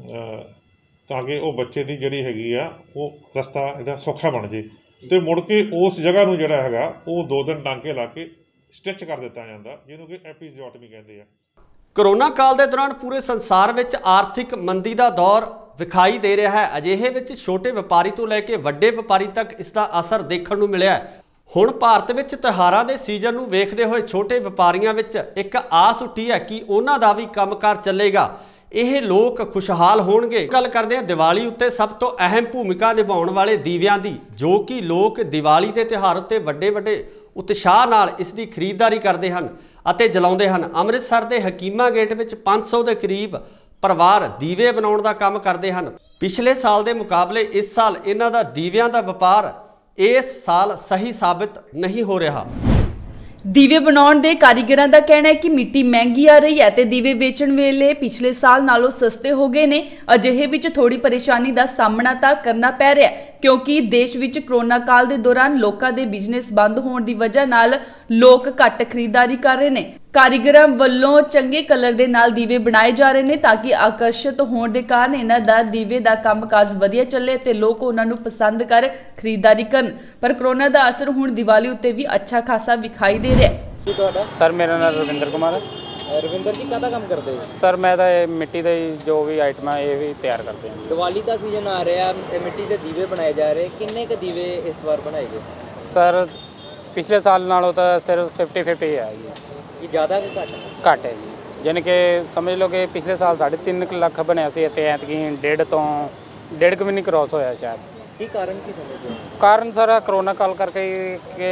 ਤਾਂ ਕਿ ਉਹ ਬੱਚੇ ਦੀ ਜਿਹੜੀ ਹੈਗੀ ਆ ਉਹ ਰਸਤਾ ਇਹਦਾ ਸੌਖਾ ਬਣ ਜੇ ਤੇ ਮੁੜ ਕੇ ਉਸ ਜਗ੍ਹਾ ਨੂੰ ਜਿਹੜਾ ਹੈਗਾ ਉਹ ਦੋ ਦਿਨ ਟਾਂਕੇ ਲਾ ਕੇ ਸਟਿਚ ਕਰ ਦਿੱਤਾ ਜਾਂਦਾ, ਜਿਹਨੂੰ ਕਿ ਐਪੀਜ਼ੋਟਮੀ ਕਹਿੰਦੇ ਆ। ਕੋਰੋਨਾ ਕਾਲ ਦੇ ਦੌਰਾਨ ਪੂਰੇ ਸੰਸਾਰ ਵਿੱਚ ਆਰਥਿਕ ਮੰਦੀ ਦਾ ਦੌਰ ਵਿਖਾਈ ਦੇ ਰਿਹਾ ਹੈ। ਅਜਿਹੇ ਵਿੱਚ ਛੋਟੇ ਵਪਾਰੀ ਤੋਂ ਲੈ ਕੇ ਵੱਡੇ ਵਪਾਰੀ ਤੱਕ ਇਸ ਦਾ ਅਸਰ ਦੇਖਣ ਨੂੰ ਮਿਲਿਆ ਹੈ। ਹੁਣ ਭਾਰਤ ਵਿੱਚ ਤਿਉਹਾਰਾਂ ਦੇ ਸੀਜ਼ਨ ਨੂੰ ਵੇਖਦੇ ਹੋਏ ਛੋਟੇ ਵਪਾਰੀਆਂ ਵਿੱਚ ਇੱਕ ਆਸ ਉੱਠੀ ਹੈ ਕਿ ਉਹਨਾਂ ਦਾ ਵੀ ਕੰਮਕਾਰ ਚੱਲੇਗਾ, ਇਹ ਲੋਕ ਖੁਸ਼ਹਾਲ ਹੋਣਗੇ। ਗੱਲ ਕਰਦੇ ਹਾਂ ਦੀਵਾਲੀ ਉੱਤੇ ਸਭ ਤੋਂ ਅਹਿਮ ਭੂਮਿਕਾ ਨਿਭਾਉਣ ਵਾਲੇ ਦੀਵਿਆਂ ਦੀ, ਜੋ ਕਿ ਲੋਕ ਦੀਵਾਲੀ ਦੇ ਤਿਉਹਾਰ ਉੱਤੇ ਵੱਡੇ ਵੱਡੇ ਉਤਸ਼ਾਹ ਨਾਲ ਇਸ ਦੀ ਖਰੀਦਦਾਰੀ ਕਰਦੇ ਹਨ ਅਤੇ ਜਲਾਉਂਦੇ ਹਨ। ਅੰਮ੍ਰਿਤਸਰ ਦੇ ਹਕੀਮਾ ਗੇਟ ਵਿੱਚ ਪੰਜ ਸੌ ਦੇ ਕਰੀਬ ਪਰਿਵਾਰ ਦੀਵੇ ਬਣਾਉਣ ਦਾ ਕੰਮ ਕਰਦੇ ਹਨ। ਪਿਛਲੇ ਸਾਲ ਦੇ ਮੁਕਾਬਲੇ ਇਸ ਸਾਲ ਇਹਨਾਂ ਦਾ ਦੀਵਿਆਂ ਦਾ ਵਪਾਰ ਇਸ ਸਾਲ ਸਹੀ ਸਾਬਿਤ ਨਹੀਂ ਹੋ ਰਿਹਾ। ਦੀਵੇ ਬਣਾਉਣ ਦੇ ਕਾਰੀਗਰਾਂ ਦਾ ਕਹਿਣਾ ਹੈ ਕਿ ਮਿੱਟੀ ਮਹਿੰਗੀ ਆ ਰਹੀ ਹੈ ਤੇ ਦੀਵੇ ਵੇਚਣ ਵੇਲੇ ਪਿਛਲੇ ਸਾਲ ਨਾਲੋਂ ਸਸਤੇ ਹੋ ਗਏ ਨੇ। ਅਜਿਹੇ ਵਿੱਚ ਥੋੜੀ ਪਰੇਸ਼ਾਨੀ ਦਾ ਸਾਹਮਣਾ ਤਾਂ ਕਰਨਾ ਪੈ ਰਿਹਾ ਹੈ, ਕਿਉਂਕਿ ਦੇਸ਼ ਵਿੱਚ ਕਰੋਨਾ ਕਾਲ ਦੇ ਦੌਰਾਨ ਲੋਕਾਂ ਦੇ ਬਿਜ਼ਨਸ ਬੰਦ ਹੋਣ ਦੀ ਵਜ੍ਹਾ ਨਾਲ ਲੋਕ ਘੱਟ ਖਰੀਦਦਾਰੀ ਕਰ ਰਹੇ ਨੇ। ਕਾਰੀਗਰਾਂ ਵੱਲੋਂ ਚੰਗੇ ਕਲਰ ਦੇ ਨਾਲ ਦੀਵੇ ਬਣਾਏ ਜਾ ਰਹੇ ਨੇ ਤਾਂ ਕਿ ਆਕਰਸ਼ਿਤ ਹੋਣ ਦੇ ਕਾਰਨ ਇਹਨਾਂ ਦਾ ਦੀਵੇ ਦਾ ਕੰਮਕਾਜ ਵਧੀਆ ਚੱਲੇ ਤੇ ਲੋਕ ਉਹਨਾਂ ਨੂੰ ਪਸੰਦ ਕਰ ਖਰੀਦਦਾਰੀ ਕਰਨ। ਪਰ ਕਰੋਨਾ ਦਾ ਅਸਰ ਹੁਣ ਦੀਵਾਲੀ ਉੱਤੇ ਵੀ ਅੱਛਾ ਖਾਸਾ ਵਿਖਾਈ ਦੇ ਰਿਹਾ ਹੈ। ਸਰ ਮੇਰਾ ਨਾਮ ਰਵਿੰਦਰ ਕੁਮਾਰ ਹੈ। ਰਵਿੰਦਰ ਜੀ ਕਾਹਦਾ ਕੰਮ ਕਰਦੇ ਹੋ? ਸਰ ਮੈਂ ਤਾਂ ਇਹ ਮਿੱਟੀ ਦੇ ਜੋ ਵੀ ਆਈਟਮਾਂ ਇਹ ਵੀ ਤਿਆਰ ਕਰਦੇ ਹਾਂ। ਦੀਵਾਲੀ ਦਾ ਸੀਜ਼ਨ ਆ ਰਿਹਾ, ਮਿੱਟੀ ਦੇ ਦੀਵੇ ਬਣਾਏ ਜਾ ਰਹੇ, ਕਿੰਨੇ ਕੁ ਦੀਵੇ ਇਸ ਵਾਰ ਬਣਾਏ ਗਏ? ਸਰ ਪਿਛਲੇ ਸਾਲ ਨਾਲੋਂ ਤਾਂ ਸਿਰਫ ਫਿਫਟੀ ਫਿਫਟੀ ਹੈ ਜੀ। ਇਹ ਜ਼ਿਆਦਾ ਕਿ ਘੱਟ? ਘੱਟ ਹੈ ਜੀ, ਯਾਨੀ ਕਿ ਸਮਝ ਲਓ ਕਿ ਪਿਛਲੇ ਸਾਲ ਸਾਢੇ ਤਿੰਨ ਕੁ ਲੱਖ ਬਣਿਆ ਸੀ ਅਤੇ ਐਤਕੀ ਡੇਢ ਤੋਂ ਡੇਢ ਕੁ ਵੀ ਨਹੀਂ ਕ੍ਰੋਸ ਹੋਇਆ ਸ਼ਾਇਦ। ਕੀ ਕਾਰਨ ਕੀ ਸਮਝਦੇ ਹੋ? ਕਾਰਨ ਸਰ ਕਰੋਨਾ ਕਾਲ ਕਰਕੇ ਕਿ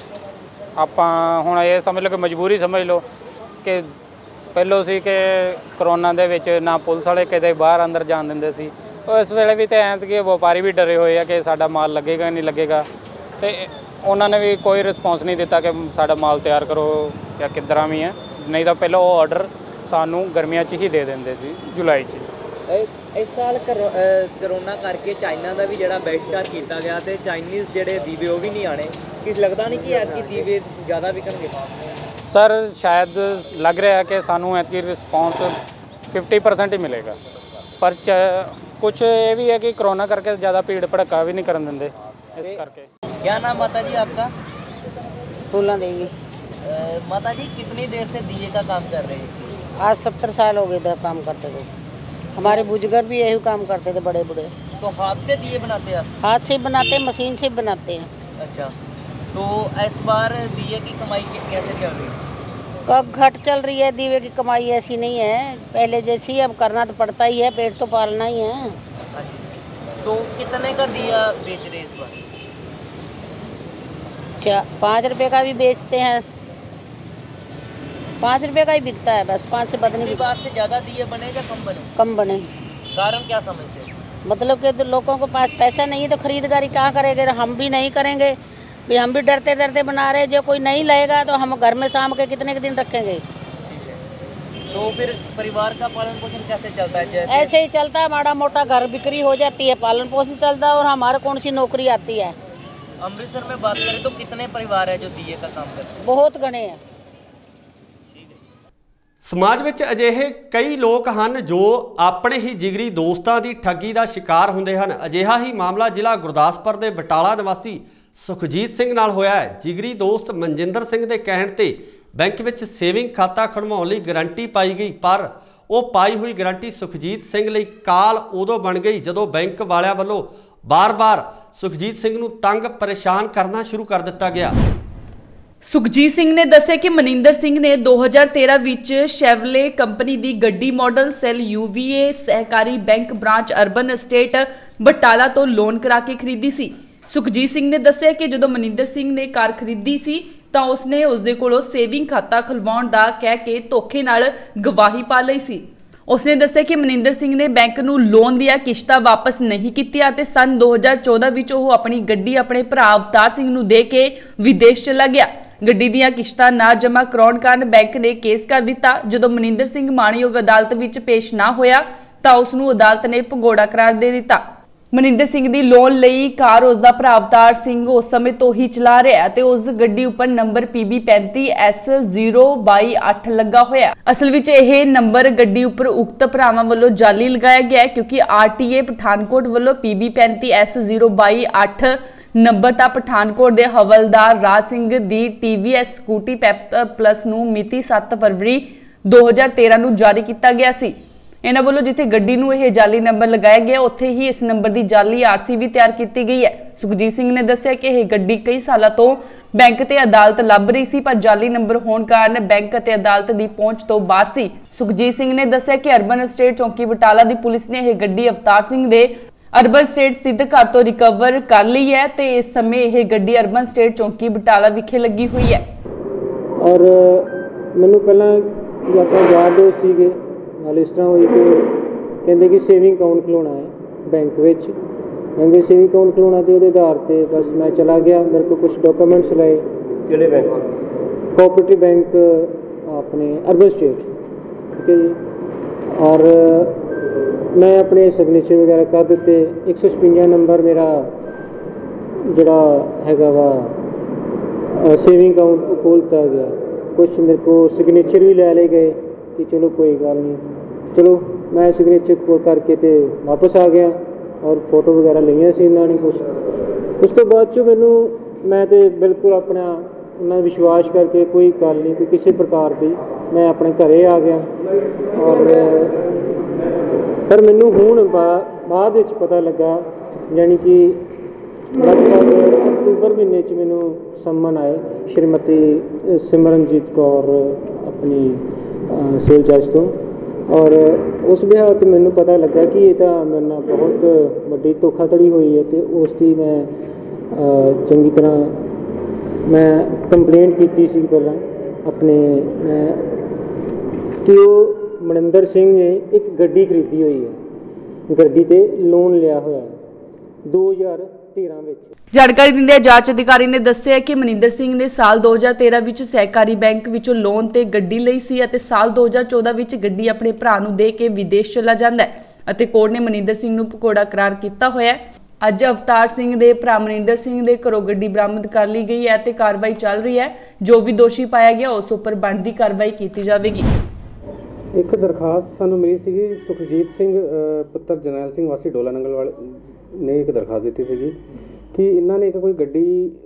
ਆਪਾਂ ਹੁਣ ਇਹ ਸਮਝ ਲਓ ਕਿ ਮਜਬੂਰੀ ਸਮਝ ਲਓ ਕਿ ਪਹਿਲੋਂ ਸੀ ਕਿ ਕਰੋਨਾ ਦੇ ਵਿੱਚ ਨਾ ਪੁਲਿਸ ਵਾਲੇ ਕਿਤੇ ਬਾਹਰ ਅੰਦਰ ਜਾਣ ਦਿੰਦੇ ਸੀ, ਇਸ ਵੇਲੇ ਵੀ ਤਾਂ ਐਤਕੀ ਵਪਾਰੀ ਵੀ ਡਰੇ ਹੋਏ ਆ ਕਿ ਸਾਡਾ ਮਾਲ ਲੱਗੇਗਾ ਨਹੀਂ ਲੱਗੇਗਾ, ਅਤੇ ਉਹਨਾਂ ਨੇ ਵੀ ਕੋਈ ਰਿਸਪੌਂਸ ਨਹੀਂ ਦਿੱਤਾ ਕਿ ਸਾਡਾ ਮਾਲ ਤਿਆਰ ਕਰੋ ਜਾਂ ਕਿੱਦਾਂ ਵੀ ਹੈ। ਨਹੀਂ ਤਾਂ ਪਹਿਲਾਂ ਉਹ ਆਰਡਰ ਸਾਨੂੰ ਗਰਮੀਆਂ 'ਚ ਹੀ ਦੇ ਦਿੰਦੇ ਸੀ, ਜੁਲਾਈ 'ਚ। ਇਸ ਸਾਲ ਕਰੋਨਾ ਕਰਕੇ ਚਾਈਨਾ ਦਾ ਵੀ ਜਿਹੜਾ ਬਹਿਸ਼ਕਾਰ ਕੀਤਾ ਗਿਆ ਅਤੇ ਚਾਈਨੀਜ਼ ਜਿਹੜੇ ਦੀਵੇ ਉਹ ਵੀ ਨਹੀਂ ਆਣੇ, ਕੀ ਲੱਗਦਾ ਨਹੀਂ ਕਿ ਐਤਕੀ ਦੀਵੇ ਜ਼ਿਆਦਾ ਵਿਕਣਗੇ? ਸਰ ਸ਼ਾਇਦ ਲੱਗ ਰਿਹਾ ਕਿ ਸਾਨੂੰ ਐਤਕੀ ਰਿਸਪੌਂਸ ਫਿਫਟੀ ਪਰਸੈਂਟ ਹੀ ਮਿਲੇਗਾ, ਪਰ ਕੁਛ ਇਹ ਵੀ ਹੈ ਕਿ ਕਰੋਨਾ ਕਰਕੇ ज़्यादा भीड़ भड़का भी नहीं करन देंगे, इस करके। क्या नाम माता जी आपका? फूला देवी। माता जी कितनी देर से दिए का काम कर रहे हैं? आज सत्तर साल हो गए थे काम करते थे। हमारे बुजुर्ग भी यही काम करते थे, बड़े बड़े। तो हाथ से दिए बनाते हैं? हाथ से बनाते, मशीन से बनाते हैं। अच्छा, तो इस बार दिए की कमाई कैसे चल रही है? कब घट चल रही है, दीवे की कमाई ऐसी नहीं है पहले जैसी, अब करना तो पड़ता ही है, पेट तो पालना ही है। तो कितने का दिया बेच रहे इस बार? अच्छा, पाँच रुपए का भी बेचते हैं, पाँच रुपए का ही बिकता है बस, पाँच से बदनी। बार से ज़्यादा दिए बने या कम बने? कम बने। कारण क्या समझते हैं? मतलब कि तो लोगों के पास पैसा नहीं है तो खरीददारी कहाँ करेंगे, हम भी नहीं करेंगे भी, हम भी डरते डरते बना रहे, जो कोई नहीं लेगा तो हम घर में शाम के कितने के दिन रखेंगे। तो फिर परिवार का पालन पोषण कैसे चलता है? ऐसे ही चलता है, माड़ा मोटा घर बिक्री हो जाती है, पालन पोषण चलता है, और हमारे कौन सी नौकरी आती है। अमृतसर में बात करें तो कितने परिवार है जो दिए का काम करते हैं? बहुत गणे हैं। ਸਮਾਜ ਵਿੱਚ ਅਜਿਹੇ ਕਈ ਲੋਕ ਹਨ ਜੋ ਆਪਣੇ ਹੀ ਜਿਗਰੀ ਦੋਸਤਾਂ ਦੀ ਠੱਗੀ ਦਾ ਸ਼ਿਕਾਰ ਹੁੰਦੇ ਹਨ। ਅਜਿਹਾ ਹੀ ਮਾਮਲਾ ਜ਼ਿਲ੍ਹਾ ਗੁਰਦਾਸਪੁਰ ਦੇ ਬਟਾਲਾ ਨਿਵਾਸੀ ਸੁਖਜੀਤ ਸਿੰਘ ਨਾਲ ਹੋਇਆ ਹੈ। ਜਿਗਰੀ ਦੋਸਤ ਮਨਜਿੰਦਰ ਸਿੰਘ ਦੇ ਕਹਿਣ ਤੇ ਬੈਂਕ ਵਿੱਚ ਸੇਵਿੰਗ ਖਾਤਾ ਖੁਲਵਾਉਣ ਲਈ ਗਰੰਟੀ ਪਾਈ ਗਈ, ਪਰ ਉਹ ਪਾਈ ਹੋਈ ਗਰੰਟੀ ਸੁਖਜੀਤ ਸਿੰਘ ਲਈ ਕਾਲ ਉਦੋਂ ਬਣ ਗਈ ਜਦੋਂ ਬੈਂਕ ਵਾਲਿਆਂ ਵੱਲੋਂ ਬਾਰ-ਬਾਰ ਸੁਖਜੀਤ ਸਿੰਘ ਨੂੰ ਤੰਗ ਪਰੇਸ਼ਾਨ ਕਰਨਾ ਸ਼ੁਰੂ ਕਰ ਦਿੱਤਾ ਗਿਆ। ਸੁਖਜੀਤ ਸਿੰਘ ਨੇ ਦੱਸਿਆ ਕਿ ਮਨਿੰਦਰ ਸਿੰਘ ਨੇ ਦੋ ਹਜ਼ਾਰ ਤੇਰਾਂ ਵਿੱਚ ਸ਼ੈਵਲੇ ਕੰਪਨੀ ਦੀ ਗੱਡੀ ਮਾਡਲ ਸੈਲ ਯੂਵੀਏ ਸਹਿਕਾਰੀ bank branch urban estate Batala ਤੋਂ ਲੋਨ ਕਰਾ ਕੇ ਖਰੀਦੀ ਸੀ। ਸੁਖਜੀਤ ਸਿੰਘ ਨੇ ਦੱਸਿਆ ਕਿ ਜਦੋਂ ਮਨਿੰਦਰ ਸਿੰਘ ਨੇ ਕਾਰ ਖਰੀਦੀ ਸੀ ਤਾਂ ਉਸਨੇ ਉਸਦੇ ਕੋਲੋਂ ਸੇਵਿੰਗ ਖਾਤਾ ਖੁਲਵਾਉਣ ਦਾ ਕਹਿ ਕੇ ਧੋਖੇ ਨਾਲ ਗਵਾਹੀ ਪਾ ਲਈ ਸੀ। ਉਸਨੇ ਦੱਸਿਆ ਕਿ ਮਨਿੰਦਰ ਸਿੰਘ ਨੇ ਬੈਂਕ ਨੂੰ ਲੋਨ ਦੀਆਂ ਕਿਸ਼ਤਾਂ ਵਾਪਸ ਨਹੀਂ ਕੀਤੀਆਂ ਅਤੇ ਸਨ ਦੋ ਹਜ਼ਾਰ ਚੌਦਾਂ ਵਿੱਚ ਉਹ ਆਪਣੀ ਗੱਡੀ ਆਪਣੇ ਭਰਾ ਅਵਤਾਰ ਸਿੰਘ ਨੂੰ ਦੇ ਕੇ ਵਿਦੇਸ਼ ਚਲਾ ਗਿਆ। ਗੱਡੀ ਦੀਆਂ ਕਿਸ਼ਤਾਂ ਨਾ ਜਮ੍ਹਾਂ ਕਰਾਉਣ ਕਾਰਨ ਬੈਂਕ ਨੇ ਕੇਸ ਕਰ ਦਿੱਤਾ। ਜਦੋਂ ਮਨਿੰਦਰ ਸਿੰਘ ਮਾਣਯੋਗ ਅਦਾਲਤ ਵਿੱਚ ਪੇਸ਼ ਨਾ ਹੋਇਆ ਤਾਂ ਉਸ ਨੂੰ ਅਦਾਲਤ ਨੇ ਭਗੌੜਾ ਕਰਾਰ ਦੇ ਦਿੱਤਾ। ਮਨਿੰਦਰ ਸਿੰਘ ਦੀ ਲੋਨ ਲਈ ਕਾਰ ਉਸ ਦਾ ਭਰਾ ਅਵਤਾਰ ਸਿੰਘ ਉਸ ਸਮੇਂ ਤੋਂ ਹੀ ਚਲਾ ਰਿਹਾ ਤੇ ਉਸ ਗੱਡੀ ਉੱਪਰ ਨੰਬਰ ਪੀ ਬੀ ਪੈਂਤੀ ਐਸ ਜ਼ੀਰੋ ਬਾਈ ਅੱਠ ਲੱਗਾ ਹੋਇਆ। ਅਸਲ ਵਿੱਚ ਇਹ ਨੰਬਰ ਗੱਡੀ ਉੱਪਰ ਉਕਤ ਭਰਾਵਾਂ ਵੱਲੋਂ ਜਾਲੀ ਲਗਾਇਆ ਗਿਆ ਕਿਉਂਕਿ ਆਰ ਟੀ ਏ ਪਠਾਨਕੋਟ ਵੱਲੋਂ ਪੀ ਬੀ ਪੈਂਤੀ ਐਸ ਜ਼ੀਰੋ ਬਾਈ ਅੱਠ ਨੰਬਰ ਤਾਂ ਪਠਾਨਕੋਟ ਦੇ ਹਵਲਦਾਰ ਰਾਜ ਸਿੰਘ ਦੀ T V S scooty pep plus ਨੂੰ ਮਿਤੀ ਸੱਤ ਫਰਵਰੀ ਦੋ ਹਜ਼ਾਰ ਤੇਰਾਂ ਨੂੰ ਜਾਰੀ ਕੀਤਾ ਗਿਆ ਸੀ। ਇਹਨਾਂ ਵੱਲੋਂ ਜਿੱਥੇ ਗੱਡੀ ਨੂੰ ਇਹ ਜਾਲੀ ਨੰਬਰ ਲਗਾਇਆ ਗਿਆ ਉੱਥੇ ਹੀ ਇਸ ਨੰਬਰ ਦੀ ਜਾਲੀ ਆਰ ਸੀ ਵੀ ਤਿਆਰ ਕੀਤੀ ਗਈ ਹੈ। ਸੁਖਜੀਤ ਸਿੰਘ ਨੇ ਦੱਸਿਆ ਕਿ ਇਹ ਗੱਡੀ ਕਈ ਸਾਲਾਂ ਤੋਂ ਬੈਂਕ ਤੇ ਅਦਾਲਤ ਲੱਭ ਰਹੀ ਸੀ ਪਰ ਜਾਲੀ ਨੰਬਰ ਹੋਣ ਕਾਰਨ ਬੈਂਕ ਅਤੇ ਅਦਾਲਤ ਦੀ ਪਹੁੰਚ ਤੋਂ ਬਾਹਰ ਸੀ। ਸੁਖਜੀਤ ਸਿੰਘ ਨੇ ਦੱਸਿਆ ਕਿ ਅਰਬਨ ਸਟੇਟ ਚੌਂਕੀ ਬਟਾਲਾ ਦੀ ਪੁਲਿਸ ਨੇ ਇਹ ਗੱਡੀ ਅਵਤਾਰ ਸਿੰਘ ਦੇ ਅਰਬਨ ਸਟੇਟ ਸਥਿਤ ਘਰ ਤੋਂ ਰਿਕਵਰ ਕਰ ਲਈ ਹੈ ਤੇ ਇਸ ਸਮੇਂ ਇਹ ਗੱਡੀ ਅਰਬਨ ਸਟੇਟ ਚੌਂਕੀ ਬਟਾਲਾ ਵਿਖੇ ਲੱਗੀ ਹੋਈ ਹੈ। ਔਰ ਮੈਨੂੰ ਪਹਿਲਾਂ ਆਪਾਂ ਯਾਰ ਦੋਸਤ ਸੀਗੇ ਨਾਲ ਇਸ ਤਰ੍ਹਾਂ ਹੋਈ ਕਿ ਕਹਿੰਦੇ ਕਿ ਸੇਵਿੰਗ ਅਕਾਊਂਟ ਖੁਲਾਉਣਾ ਹੈ ਬੈਂਕ ਵਿੱਚ। ਕਹਿੰਦੇ ਸੇਵਿੰਗ ਅਕਾਊਂਟ ਖੁਲਾਉਣਾ ਤੇ ਉਹਦੇ ਆਧਾਰ ਤੇ ਬਸ ਮੈਂ ਚਲਾ ਗਿਆ। ਮੇਰੇ ਕੋਲ ਕੁਝ ਡਾਕੂਮੈਂਟਸ ਲਏ। ਕਿਹੜੇ ਬੈਂਕ? ਕੋਆਪਰੇਟਿਵ ਬੈਂਕ ਆਪਣੇ ਅਰਬਨ ਸਟੇਟ, ਠੀਕ ਹੈ ਜੀ। ਔਰ ਮੈਂ ਆਪਣੇ ਸਿਗਨੇਚਰ ਵਗੈਰਾ ਕਰ ਦਿੱਤੇ। ਇੱਕ ਸੌ ਛਪੰਜਾ ਨੰਬਰ ਮੇਰਾ ਜਿਹੜਾ ਹੈਗਾ ਵਾ ਸੇਵਿੰਗ ਅਕਾਊਂਟ ਖੋਲ੍ਹਤਾ ਗਿਆ। ਕੁਛ ਮੇਰੇ ਕੋਲ ਸਿਗਨੇਚਰ ਵੀ ਲੈ ਲਏ ਗਏ कि चलो कोई गल नहीं, चलो मैं सिग्नेचर करके तो वापस आ गया और फोटो वगैरह लिया सी इन्होंने कुछ। उस तो बाद चो मैनू मैं तो बिल्कुल अपना उन्होंने विश्वास करके कोई गल नहीं कोई किसी प्रकार की मैं अपने घरे आ गया। और पर मैनू हुण बाद पता लगा यानी कि लगभग अक्तूबर महीने च मैनू सम्मन आए श्रीमती सिमरनजीत कौर अपनी सिविल जज तो। और उस बिहार तो मैनू पता लगा कि ये तो मेरे नाल बहुत वड्डी धोखाधड़ी हुई है तो उसकी मैं चंगी तरह मैं कंप्लेंट की सी पहला अपने कि वो मनिंदर सिंह ने एक गड्डी खरीदी हुई है, गड्डी ते लोन लिया हुआ है दो हज़ार तेरह में। ਜਾਣਕਾਰੀ ਦਿੰਦੇ ਜਾਂਚ ਅਧਿਕਾਰੀ ਨੇ ਦੱਸਿਆ ਕਿ ਮਨਿੰਦਰ ਸਿੰਘ ਨੇ ਸਾਲ ਦੋ ਹਜ਼ਾਰ ਤੇਰਾਂ ਵਿੱਚ ਸਹਿਕਾਰੀ ਬੈਂਕ ਵਿੱਚੋਂ ਲੋਨ ਤੇ ਗੱਡੀ ਲਈ ਸੀ ਅਤੇ ਸਾਲ ਦੋ ਹਜ਼ਾਰ ਚੌਦਾਂ ਵਿੱਚ ਗੱਡੀ ਆਪਣੇ ਭਰਾ ਨੂੰ ਦੇ ਕੇ ਵਿਦੇਸ਼ ਚਲਾ ਜਾਂਦਾ ਹੈ ਅਤੇ ਕੋਰਟ ਨੇ ਮਨਿੰਦਰ ਸਿੰਘ ਨੂੰ ਭਗੌੜਾ ਕਰਾਰ ਕੀਤਾ ਹੋਇਆ ਹੈ। ਅੱਜ ਅਵਤਾਰ ਸਿੰਘ ਦੇ ਭਰਾ ਮਨਿੰਦਰ ਸਿੰਘ ਦੇ ਘਰੋਂ ਗੱਡੀ ਬਰਾਮਦ ਕਰ ਲਈ ਗਈ ਹੈ ਤੇ ਕਾਰਵਾਈ ਚੱਲ ਰਹੀ ਹੈ। ਜੋ ਵੀ ਦੋਸ਼ੀ ਪਾਇਆ ਗਿਆ ਉਸ ਉੱਪਰ ਬਣਦੀ ਕਾਰਵਾਈ ਕੀਤੀ ਜਾਵੇਗੀ। ਇੱਕ ਦਰਖਾਸਤ ਸਾਨੂੰ ਮਿਲੀ ਸੀਗੀ ਸੁਖਜੀਤ ਸਿੰਘ ਪੁੱਤਰ ਜਰਨੈਲ ਸਿੰਘ ਵਾਸੀ ਡੋਲਾ ਨੰਗਲ ਵਾਲੇ ਨੇ ਇੱਕ ਦਰਖਾਸਤ ਦਿੱਤੀ ਸੀਗੀ ਕਿ ਇਹਨਾਂ ਨੇ ਇੱਕ ਕੋਈ ਗੱਡੀ